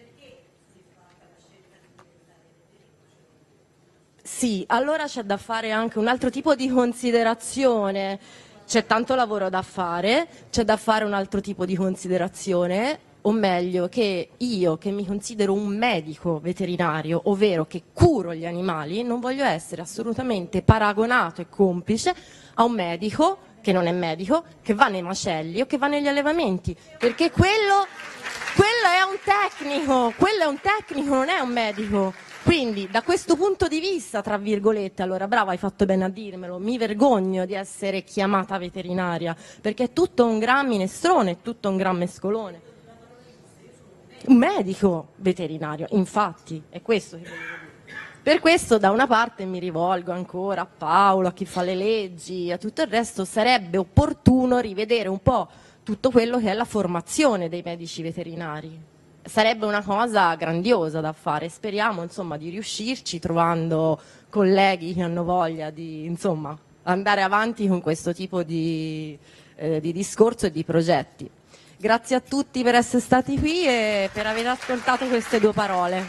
sì, allora c'è da fare anche un altro tipo di considerazione, c'è tanto lavoro da fare, c'è da fare un altro tipo di considerazione. O meglio, che io, che mi considero un medico veterinario, ovvero che curo gli animali, non voglio essere assolutamente paragonato e complice a un medico che non è medico, che va nei macelli o che va negli allevamenti, perché quello, quello è un tecnico, quello è un tecnico, non è un medico. Quindi da questo punto di vista, tra virgolette, allora brava, hai fatto bene a dirmelo, mi vergogno di essere chiamata veterinaria, perché è tutto un gran minestrone, è tutto un gran mescolone. Un medico veterinario, infatti, è questo che volevo dire. Per questo da una parte mi rivolgo ancora a Paolo, a chi fa le leggi, a tutto il resto, sarebbe opportuno rivedere un po' tutto quello che è la formazione dei medici veterinari. Sarebbe una cosa grandiosa da fare, speriamo insomma di riuscirci, trovando colleghi che hanno voglia di insomma andare avanti con questo tipo di, eh, di discorso e di progetti. Grazie a tutti per essere stati qui e per aver ascoltato queste due parole.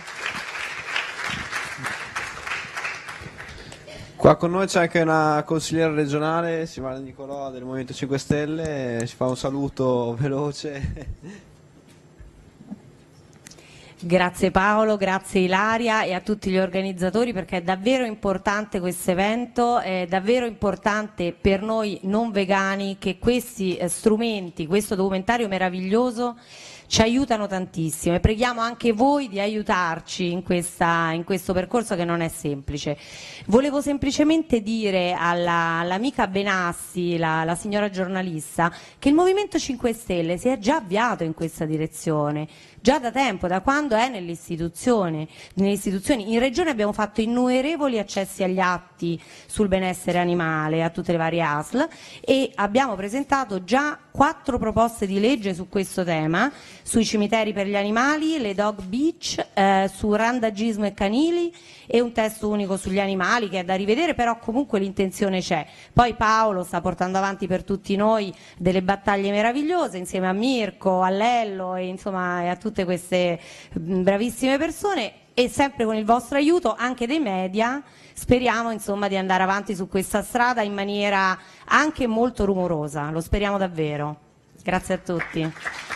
Qua con noi c'è anche una consigliera regionale, Simona Nicolò del Movimento cinque Stelle, ci fa un saluto veloce. Grazie Paolo, grazie Ilaria e a tutti gli organizzatori, perché è davvero importante questo evento, è davvero importante per noi non vegani che questi eh, strumenti, questo documentario meraviglioso ci aiutano tantissimo e preghiamo anche voi di aiutarci in, questa, in questo percorso che non è semplice. Volevo semplicemente dire alla, all'amica Benassi, la, la signora giornalista, che il Movimento cinque Stelle si è già avviato in questa direzione, già da tempo, da quando è nelle istituzioni. Nelle istituzioni. In Regione abbiamo fatto innumerevoli accessi agli atti sul benessere animale, a tutte le varie A S L, e abbiamo presentato già quattro proposte di legge su questo tema, sui cimiteri per gli animali, le dog beach, eh, su randagismo e canili e un testo unico sugli animali che è da rivedere, però comunque l'intenzione c'è. Poi Paolo sta portando avanti per tutti noi delle battaglie meravigliose insieme a Mirko, a Lello e insomma e a tutte queste bravissime persone, e sempre con il vostro aiuto anche dei media speriamo insomma di andare avanti su questa strada in maniera anche molto rumorosa, lo speriamo davvero. Grazie a tutti.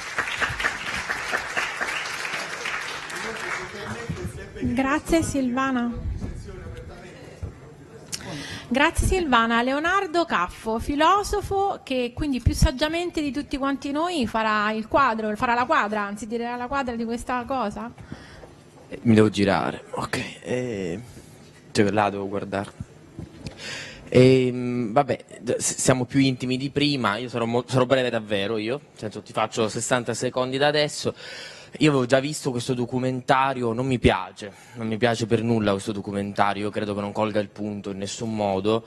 Grazie Silvana. Grazie Silvana. Leonardo Caffo, filosofo, che quindi più saggiamente di tutti quanti noi farà il quadro, farà la quadra, anzi dirà la quadra di questa cosa. Mi devo girare, ok, e... cioè là devo guardare. E, vabbè, siamo più intimi di prima, io sarò, mo- sarò breve davvero io, nel senso ti faccio sessanta secondi da adesso. Io avevo già visto questo documentario, non mi piace, non mi piace per nulla questo documentario, io credo che non colga il punto in nessun modo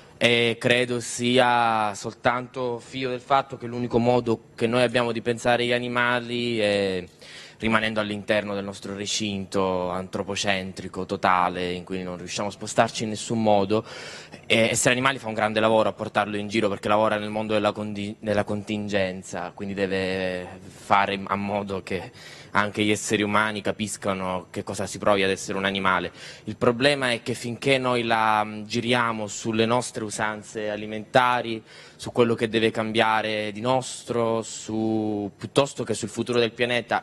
e credo sia soltanto figlio del fatto che l'unico modo che noi abbiamo di pensare gli animali è rimanendo all'interno del nostro recinto antropocentrico totale in cui non riusciamo a spostarci in nessun modo. E Essere Animali fa un grande lavoro a portarlo in giro perché lavora nel mondo della, della contingenza, quindi deve fare a modo che anche gli esseri umani capiscano che cosa si provi ad essere un animale. Il problema è che finché noi la giriamo sulle nostre usanze alimentari, su quello che deve cambiare di nostro, su, piuttosto che sul futuro del pianeta,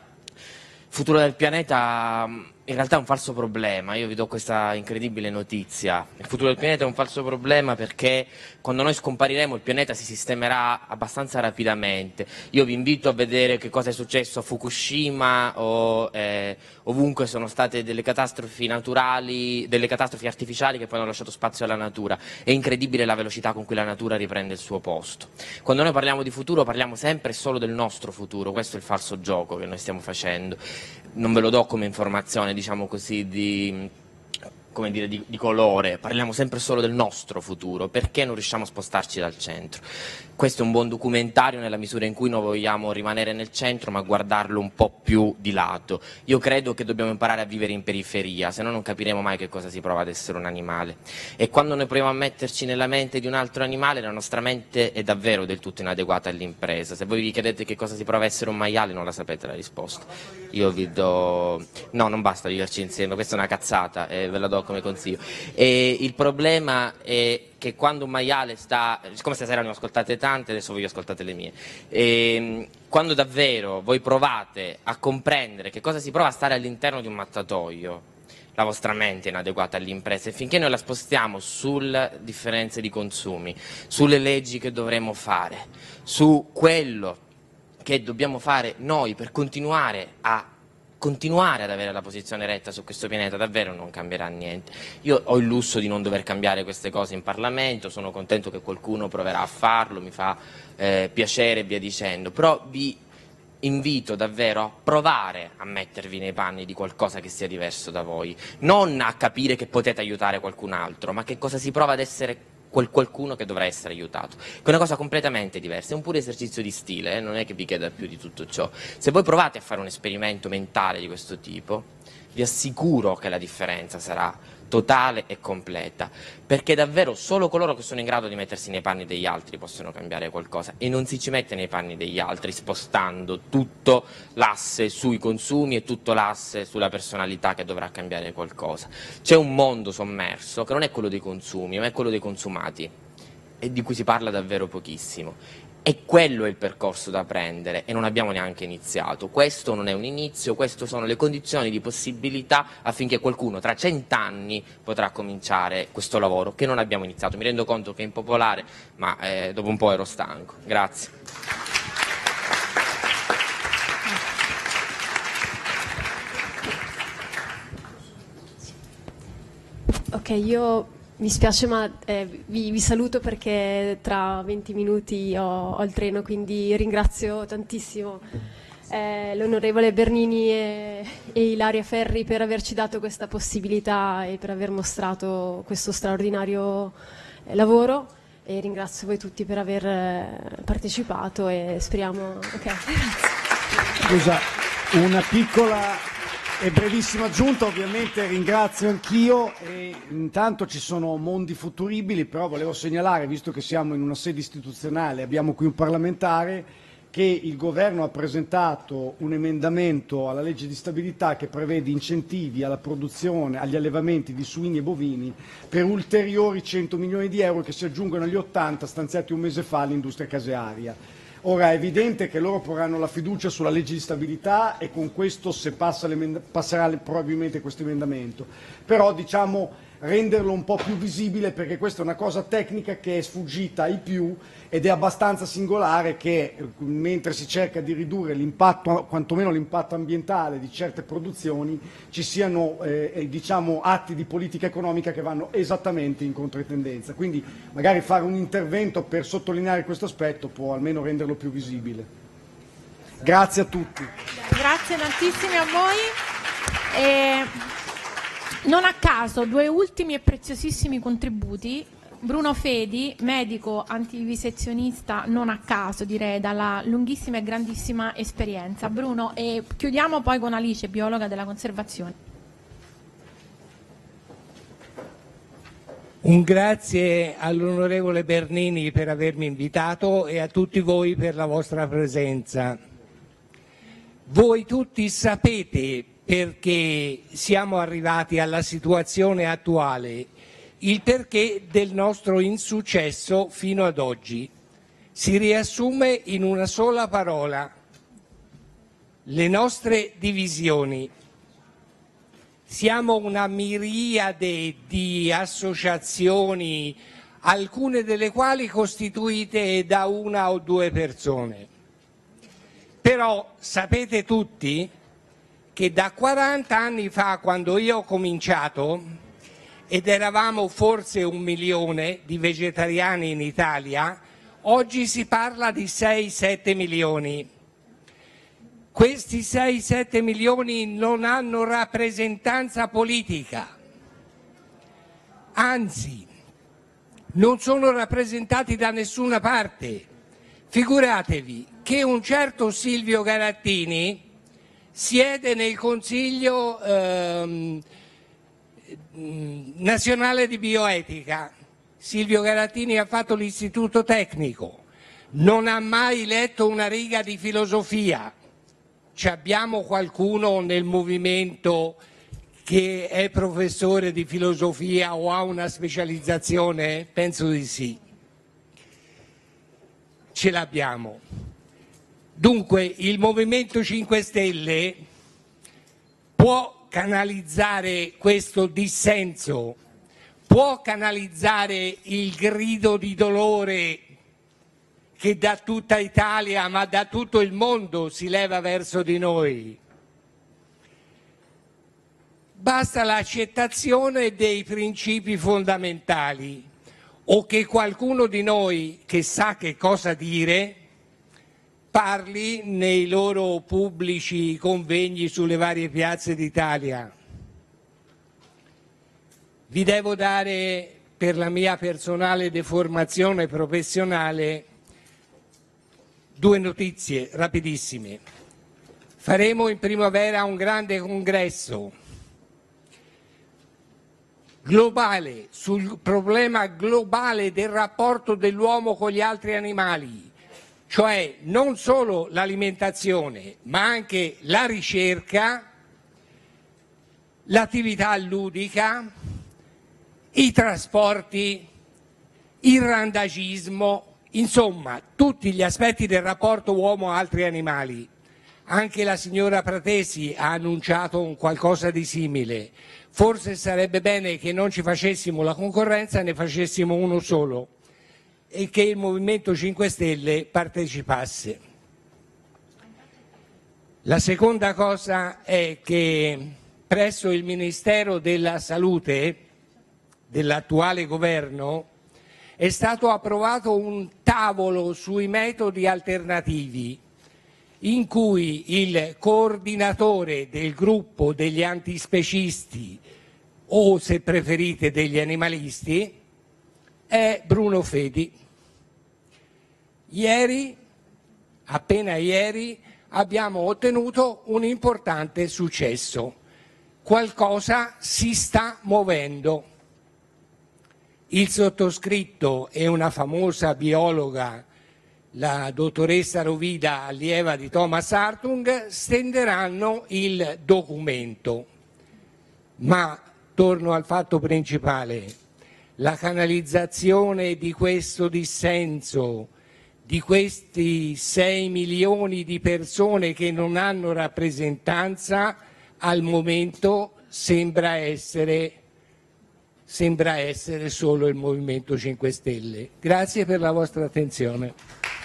il futuro del pianeta in realtà è un falso problema, io vi do questa incredibile notizia. Il futuro del pianeta è un falso problema perché quando noi scompariremo il pianeta si sistemerà abbastanza rapidamente. Io vi invito a vedere che cosa è successo a Fukushima o eh, ovunque sono state delle catastrofi naturali, delle catastrofi artificiali che poi hanno lasciato spazio alla natura. È incredibile la velocità con cui la natura riprende il suo posto. Quando noi parliamo di futuro parliamo sempre e solo del nostro futuro, questo è il falso gioco che noi stiamo facendo. Non ve lo do come informazione, diciamo così, di, come dire, di, di colore, parliamo sempre solo del nostro futuro, perché non riusciamo a spostarci dal centro. Questo è un buon documentario nella misura in cui noi vogliamo rimanere nel centro ma guardarlo un po' più di lato. Io credo che dobbiamo imparare a vivere in periferia, se no non capiremo mai che cosa si prova ad essere un animale. E quando noi proviamo a metterci nella mente di un altro animale, la nostra mente è davvero del tutto inadeguata all'impresa. Se voi vi chiedete che cosa si prova a essere un maiale non la sapete la risposta. Io vi do... no, non basta viverci insieme, questa è una cazzata e ve la do come consiglio. E il problema è che quando un maiale sta, siccome stasera ne ho ascoltate tante, adesso voi ascoltate le mie, e quando davvero voi provate a comprendere che cosa si prova a stare all'interno di un mattatoio, la vostra mente è inadeguata all'impresa e finché noi la spostiamo sulle differenze di consumi, sulle leggi che dovremo fare, su quello che dobbiamo fare noi per continuare a continuare ad avere la posizione retta su questo pianeta, davvero non cambierà niente. Io ho il lusso di non dover cambiare queste cose in Parlamento, sono contento che qualcuno proverà a farlo, mi fa eh, piacere e via dicendo, però vi invito davvero a provare a mettervi nei panni di qualcosa che sia diverso da voi, non a capire che potete aiutare qualcun altro, ma che cosa si prova ad essere quel qualcuno che dovrà essere aiutato, che è una cosa completamente diversa, è un puro esercizio di stile, eh? Non è che vi chieda più di tutto ciò. Se voi provate a fare un esperimento mentale di questo tipo, vi assicuro che la differenza sarà totale e completa, perché davvero solo coloro che sono in grado di mettersi nei panni degli altri possono cambiare qualcosa, e non si ci mette nei panni degli altri spostando tutto l'asse sui consumi e tutto l'asse sulla personalità che dovrà cambiare qualcosa. C'è un mondo sommerso che non è quello dei consumi, ma è quello dei consumati, e di cui si parla davvero pochissimo. E quello è il percorso da prendere, e non abbiamo neanche iniziato. Questo non è un inizio, queste sono le condizioni di possibilità affinché qualcuno tra cent'anni potrà cominciare questo lavoro che non abbiamo iniziato. Mi rendo conto che è impopolare, ma eh, dopo un po' ero stanco. Grazie. Ok, io mi spiace, ma eh, vi, vi saluto perché tra venti minuti ho, ho il treno, quindi ringrazio tantissimo eh, l'onorevole Bernini e, e Ilaria Ferri per averci dato questa possibilità e per aver mostrato questo straordinario eh, lavoro, e ringrazio voi tutti per aver eh, partecipato e speriamo... Okay. Scusa, una piccola e brevissima aggiunta, ovviamente ringrazio anch'io, e intanto ci sono mondi futuribili, però volevo segnalare, visto che siamo in una sede istituzionale, abbiamo qui un parlamentare, che il governo ha presentato un emendamento alla legge di stabilità che prevede incentivi alla produzione, agli allevamenti di suini e bovini per ulteriori cento milioni di euro che si aggiungono agli ottanta stanziati un mese fa all'industria casearia. Ora è evidente che loro porranno la fiducia sulla legge di stabilità, e con questo, se passa passerà probabilmente questo emendamento, però diciamo renderlo un po' più visibile, perché questa è una cosa tecnica che è sfuggita ai più, ed è abbastanza singolare che mentre si cerca di ridurre l'impatto, quantomeno l'impatto ambientale di certe produzioni, ci siano eh, diciamo atti di politica economica che vanno esattamente in controtendenza. Quindi magari fare un intervento per sottolineare questo aspetto può almeno renderlo più visibile. Grazie a tutti. Grazie tantissime a voi. E... Non a caso, due ultimi e preziosissimi contributi. Bruno Fedi, medico antivisezionista, non a caso direi, dalla lunghissima e grandissima esperienza. Bruno, e chiudiamo poi con Alice, biologa della conservazione. Un grazie all'onorevole Bernini per avermi invitato e a tutti voi per la vostra presenza. Voi tutti sapete perché siamo arrivati alla situazione attuale, il perché del nostro insuccesso fino ad oggi. Si riassume in una sola parola: le nostre divisioni. Siamo una miriade di associazioni, alcune delle quali costituite da una o due persone. Però sapete tutti che da quaranta anni fa, quando io ho cominciato, ed eravamo forse un milione di vegetariani in Italia, oggi si parla di sei sette milioni. Questi sei sette milioni non hanno rappresentanza politica, anzi non sono rappresentati da nessuna parte. Figuratevi che un certo Silvio Garattini siede nel Consiglio ehm, nazionale di bioetica. Silvio Garattini ha fatto l'istituto tecnico, non ha mai letto una riga di filosofia. Ci abbiamo qualcuno nel movimento che è professore di filosofia o ha una specializzazione? Penso di sì. Ce l'abbiamo. Dunque il Movimento cinque Stelle può canalizzare questo dissenso, può canalizzare il grido di dolore che da tutta Italia, ma da tutto il mondo, si leva verso di noi. Basta l'accettazione dei principi fondamentali, o che qualcuno di noi che sa che cosa dire parli nei loro pubblici convegni sulle varie piazze d'Italia. Vi devo dare per la mia personale deformazione professionale, due notizie rapidissime. Faremo in primavera un grande congresso globale sul problema globale del rapporto dell'uomo con gli altri animali, cioè non solo l'alimentazione, ma anche la ricerca, l'attività ludica, i trasporti, il randagismo, insomma tutti gli aspetti del rapporto uomo-altri animali. Anche la signora Pratesi ha annunciato un qualcosa di simile. Forse sarebbe bene che non ci facessimo la concorrenza e ne facessimo uno solo e che il Movimento cinque Stelle partecipasse. La seconda cosa è che presso il Ministero della Salute dell'attuale governo è stato approvato un tavolo sui metodi alternativi in cui il coordinatore del gruppo degli antispecisti o, se preferite, degli animalisti è Bruno Fedi. Ieri, appena ieri, abbiamo ottenuto un importante successo. Qualcosa si sta muovendo. Il sottoscritto e una famosa biologa, la dottoressa Rovida, allieva di Thomas Hartung, stenderanno il documento. Ma torno al fatto principale: la canalizzazione di questo dissenso, di questi sei milioni di persone che non hanno rappresentanza, al momento sembra essere, sembra essere solo il Movimento cinque Stelle. Grazie per la vostra attenzione.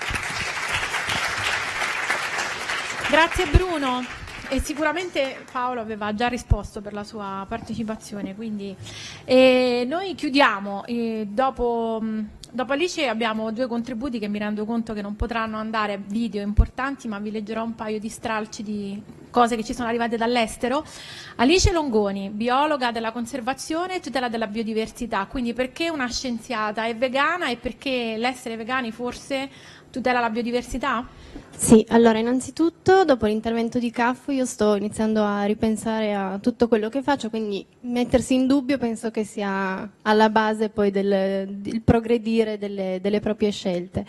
Grazie Bruno, e sicuramente Paolo aveva già risposto per la sua partecipazione, quindi e noi chiudiamo. E dopo, dopo Alice abbiamo due contributi che mi rendo conto che non potranno andare, video importanti, ma vi leggerò un paio di stralci di cose che ci sono arrivate dall'estero. Alice Longoni, biologa della conservazione e tutela della biodiversità, quindi perché una scienziata è vegana e perché l'essere vegani forse tutela la biodiversità? Sì, allora innanzitutto dopo l'intervento di Caffo io sto iniziando a ripensare a tutto quello che faccio, quindi mettersi in dubbio penso che sia alla base poi del, del progredire delle, delle proprie scelte.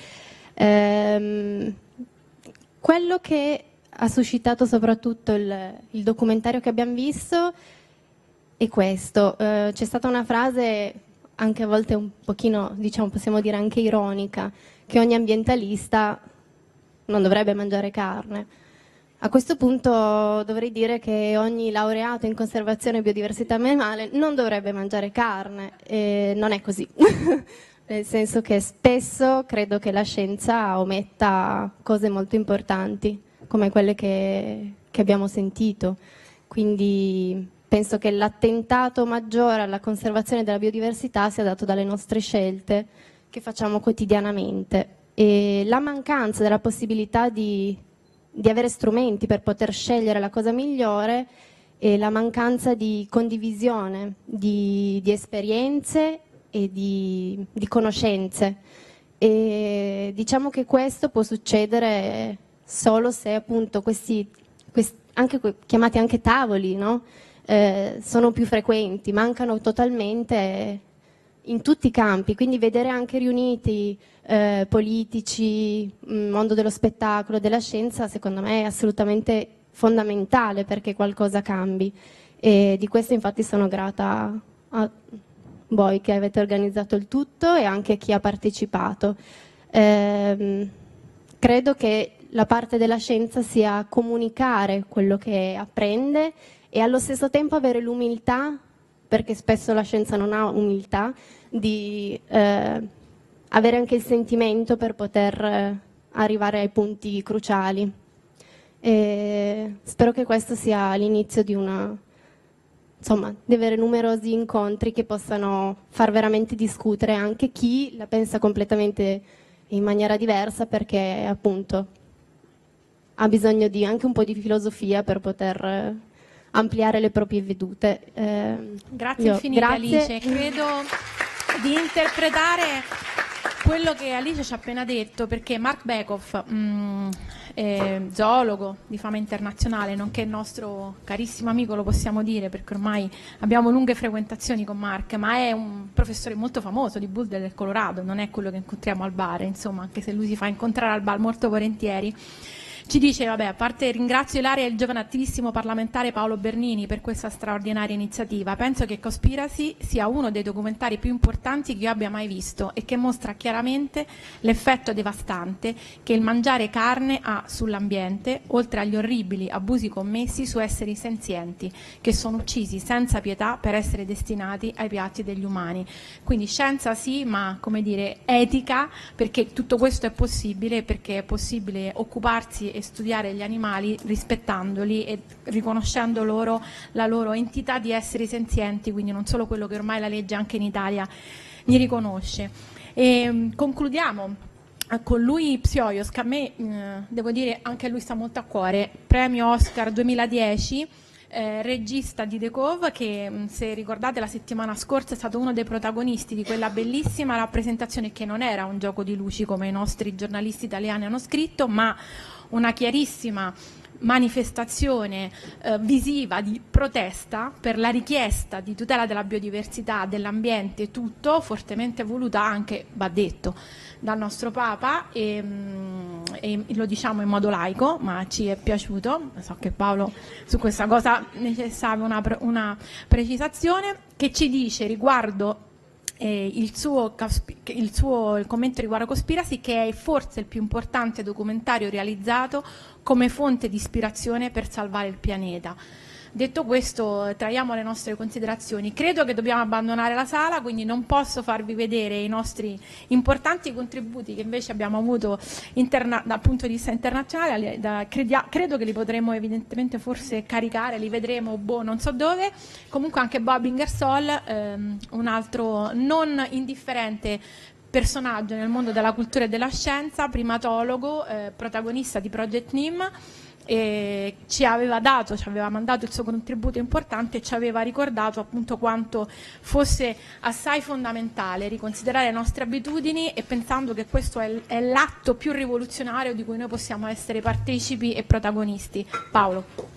Ehm, quello che ha suscitato soprattutto il, il documentario che abbiamo visto è questo. Eh, c'è stata una frase anche a volte un pochino, diciamo, possiamo dire anche ironica, che ogni ambientalista non dovrebbe mangiare carne. A questo punto dovrei dire che ogni laureato in conservazione e biodiversità animale non dovrebbe mangiare carne, e non è così. Nel senso che spesso credo che la scienza ometta cose molto importanti, come quelle che, che abbiamo sentito. Quindi penso che l'attentato maggiore alla conservazione della biodiversità sia dato dalle nostre scelte che facciamo quotidianamente. E la mancanza della possibilità di, di avere strumenti per poter scegliere la cosa migliore e la mancanza di condivisione di, di esperienze e di, di conoscenze. E diciamo che questo può succedere solo se appunto questi, questi anche, chiamati anche tavoli, no? eh, sono più frequenti, mancano totalmente in tutti i campi, quindi vedere anche riuniti eh, politici, mondo dello spettacolo, della scienza, secondo me è assolutamente fondamentale perché qualcosa cambi, e di questo infatti sono grata a voi che avete organizzato il tutto e anche a chi ha partecipato. Eh, credo che la parte della scienza sia comunicare quello che apprende e allo stesso tempo avere l'umiltà, perché spesso la scienza non ha umiltà, di eh, avere anche il sentimento per poter eh, arrivare ai punti cruciali. E spero che questo sia l'inizio di una, insomma, di avere numerosi incontri che possano far veramente discutere anche chi la pensa completamente in maniera diversa, perché appunto ha bisogno di anche un po' di filosofia per poter eh, ampliare le proprie vedute. Eh, Grazie io, infinite grazie. Alice, credo di interpretare quello che Alice ci ha appena detto, perché Mark Bekoff, mh, eh, zoologo di fama internazionale, nonché il nostro carissimo amico, lo possiamo dire perché ormai abbiamo lunghe frequentazioni con Mark, ma è un professore molto famoso di Boulder del Colorado, non è quello che incontriamo al bar, insomma, anche se lui si fa incontrare al bar molto volentieri. Ci dice, vabbè, a parte ringrazio Ilaria e il giovane attivissimo parlamentare Paolo Bernini per questa straordinaria iniziativa, penso che Cospiracy sia uno dei documentari più importanti che io abbia mai visto e che mostra chiaramente l'effetto devastante che il mangiare carne ha sull'ambiente, oltre agli orribili abusi commessi su esseri senzienti che sono uccisi senza pietà per essere destinati ai piatti degli umani. Quindi scienza sì, ma come dire etica, perché tutto questo è possibile, perché è possibile occuparsi e studiare gli animali rispettandoli e riconoscendo loro la loro entità di esseri senzienti, quindi non solo quello che ormai la legge anche in Italia gli riconosce. E concludiamo con lui Psioios, che a me eh, devo dire anche lui sta molto a cuore, premio Oscar duemiladieci, eh, regista di The Cove, che se ricordate la settimana scorsa è stato uno dei protagonisti di quella bellissima rappresentazione che non era un gioco di luci come i nostri giornalisti italiani hanno scritto, ma una chiarissima manifestazione eh, visiva di protesta per la richiesta di tutela della biodiversità, dell'ambiente e tutto, fortemente voluta anche, va detto, dal nostro Papa e, e lo diciamo in modo laico, ma ci è piaciuto. So che Paolo su questa cosa necessitava una, una precisazione, che ci dice riguardo Eh, il, suo, il suo il commento riguardo Cospiracy, che è forse il più importante documentario realizzato come fonte di ispirazione per salvare il pianeta. Detto questo, traiamo le nostre considerazioni. Credo che dobbiamo abbandonare la sala, quindi non posso farvi vedere i nostri importanti contributi che invece abbiamo avuto interna- dal punto di vista internazionale. Da, credia- credo che li potremo evidentemente forse caricare, li vedremo boh, non so dove. Comunque anche Bob Ingersoll, ehm, un altro non indifferente personaggio nel mondo della cultura e della scienza, primatologo, eh, protagonista di Project N I M, e ci aveva dato, ci aveva mandato il suo contributo importante e ci aveva ricordato appunto quanto fosse assai fondamentale riconsiderare le nostre abitudini, e pensando che questo è, è l'atto più rivoluzionario di cui noi possiamo essere partecipi e protagonisti. Paolo.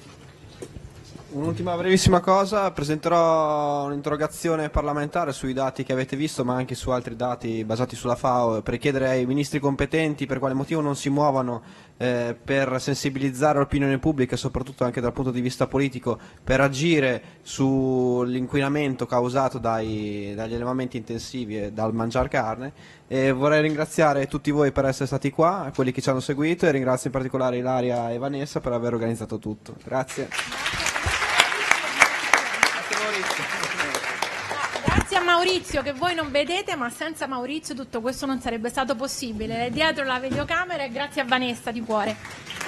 Un'ultima brevissima cosa, presenterò un'interrogazione parlamentare sui dati che avete visto, ma anche su altri dati basati sulla FAO, per chiedere ai ministri competenti per quale motivo non si muovano eh, per sensibilizzare l'opinione pubblica e soprattutto anche dal punto di vista politico per agire sull'inquinamento causato dai, dagli allevamenti intensivi e dal mangiare carne. E vorrei ringraziare tutti voi per essere stati qua, quelli che ci hanno seguito, e ringrazio in particolare Ilaria e Vanessa per aver organizzato tutto. Grazie. Grazie a Maurizio, che voi non vedete, ma senza Maurizio tutto questo non sarebbe stato possibile. È dietro la videocamera, e grazie a Vanessa di cuore.